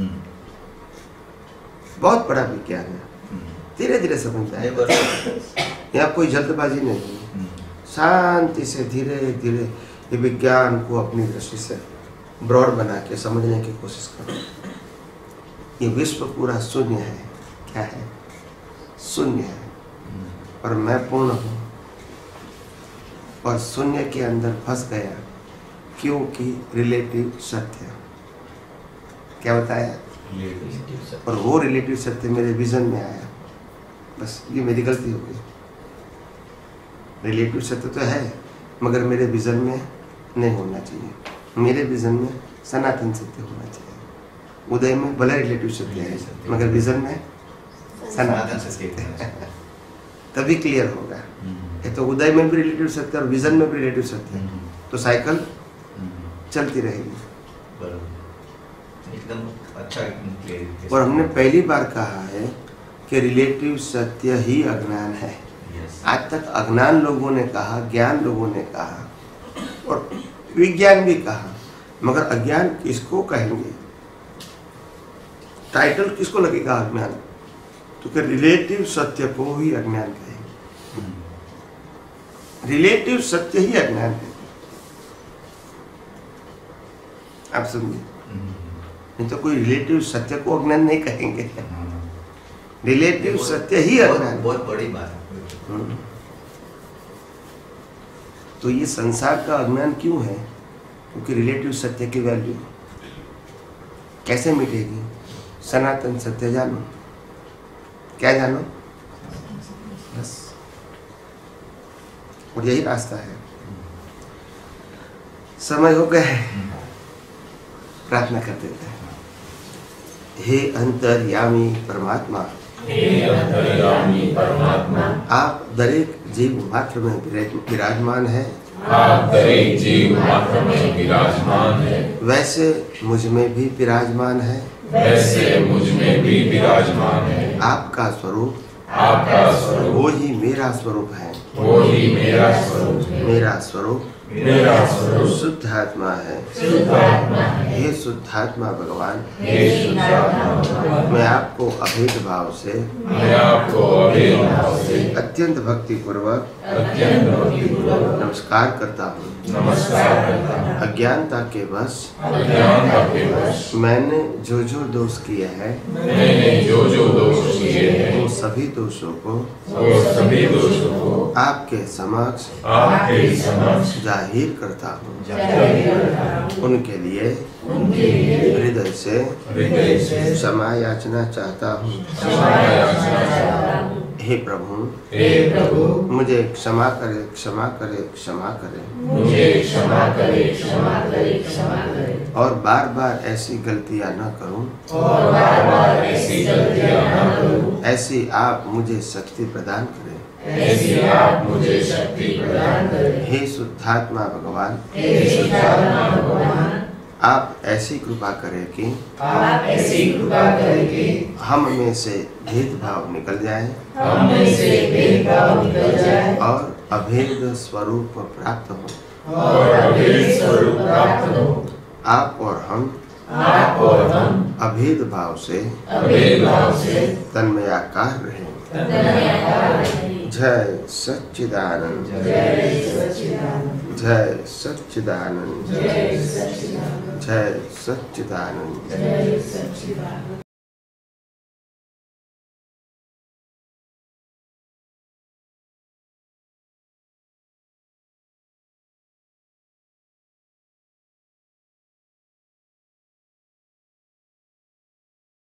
बहुत बड़ा विज्ञान है, धीरे धीरे समझता है। यहाँ कोई जल्दबाजी नहीं है, शांति से धीरे धीरे ये विज्ञान को अपनी दृष्टि से ब्रॉड बना के समझने की कोशिश करो। ये विश्व पूरा शून्य है। क्या है? शून्य है, और मैं पूर्ण हूँ, और शून्य के अंदर फंस गया क्योंकि रिलेटिव सत्य। क्या बताया? और वो रिलेटिव सत्य मेरे विजन में आया, बस ये मेरी गलती हो गई। रिलेटिव सत्य तो है मगर मेरे विजन में नहीं होना चाहिए। मेरे विजन में सनातन सत्य होना चाहिए। उदय में भले रिलेटिव सत्य है मगर विजन में सनातन सत्य है, तभी क्लियर होगा। ये तो उदय में भी रिलेटिव सत्य और विजन में भी रिलेटिव सत्य है, तो साइकिल चलती रहेगी। एकदम अच्छा। और हमने पहली बार कहा है कि रिलेटिव सत्य ही अज्ञान है। आज तक अज्ञान लोगों ने कहा, ज्ञान लोगों ने कहा और विज्ञान भी कहा, मगर अज्ञान किसको कहेंगे? टाइटल किसको लगेगा अज्ञान? तो क्या रिलेटिव सत्य को ही अज्ञान कहेंगे। रिलेटिव सत्य ही अज्ञान है। आप समझिए, नहीं तो कोई रिलेटिव सत्य को अज्ञान नहीं कहेंगे। रिलेटिव सत्य ही अज्ञान। बहुत बड़ी बात है। तो ये संसार का अज्ञान क्यों है? क्योंकि रिलेटिव सत्य की वैल्यू कैसे मिटेगी? सनातन सत्य जानो। क्या जानो? बस, और यही रास्ता है। समय हो गया है, प्रार्थना कर देते हैं। हे अंतर्यामी परमात्मा, हे अंतर्यामी परमात्मा, आप दरेक जीव मात्र में विराजमान है। आप दरेक जीव मात्र में विराजमान है। वैसे मुझ में भी विराजमान है। वैसे मुझ में भी विराजमान है। आपका स्वरूप, आपका स्वरूप, वो ही मेरा स्वरूप है। वो ही मेरा स्वरूप है। मेरा स्वरूप, मेरा स्वरूप शुद्ध आत्मा है। शुद्ध आत्मा है। हे शुद्ध आत्मा भगवान, हे शुद्ध आत्मा भगवान, मैं आपको अभेद भाव से, मैं आपको अभेद भाव से अत्यंत भक्ति पूर्वक अत्यंत भक्तिपूर्वक नमस्कार करता हूँ। नमस्कार करता हूँ। अज्ञानता के वश, अज्ञानता के वश मैंने जो जो दोष किए हैं, मैंने जो जो दोष किए हैं, वो सभी दोषों को, वो सभी दोषों को आपके समक्ष, आपके समक्ष जाहिर करता हूँ। जाहिर करता हूँ। उनके लिए हृदय से क्षमा याचना चाहता हूँ। क्षमा याचना चाहता हूँ। हे प्रभु, हे प्रभु, मुझे क्षमा करे, क्षमा करे, क्षमा करे, मुझे क्षमा करे, क्षमा करे, क्षमा करे, और बार बार ऐसी गलतियाँ न करूं। और बार बार ऐसी गलतियाँ न करूं। ऐसी आप मुझे शक्ति प्रदान करें। ऐसी आप मुझे शक्ति प्रदान करें। हे शुद्धात्मा भगवान, हे शुद्धात्मा भगवान, आप ऐसी कृपा करें कि आप ऐसी कृपा करें कि हम में से भेदभाव निकल जाए, हम में से भेदभाव निकल जाए, और अभेद स्वरूप प्राप्त हो। और अभेद स्वरूप प्राप्त हो। आप और हम, आप और हम अभेद भाव से, अभेद भाव से तन्मयाकार रहें। जय सच्चिदानंद, जय सच्चिदानंद, जय सच्चिदानंद, जय सच्चिदानंद, जय सच्चिदानंद। जय सच्चिदानंद।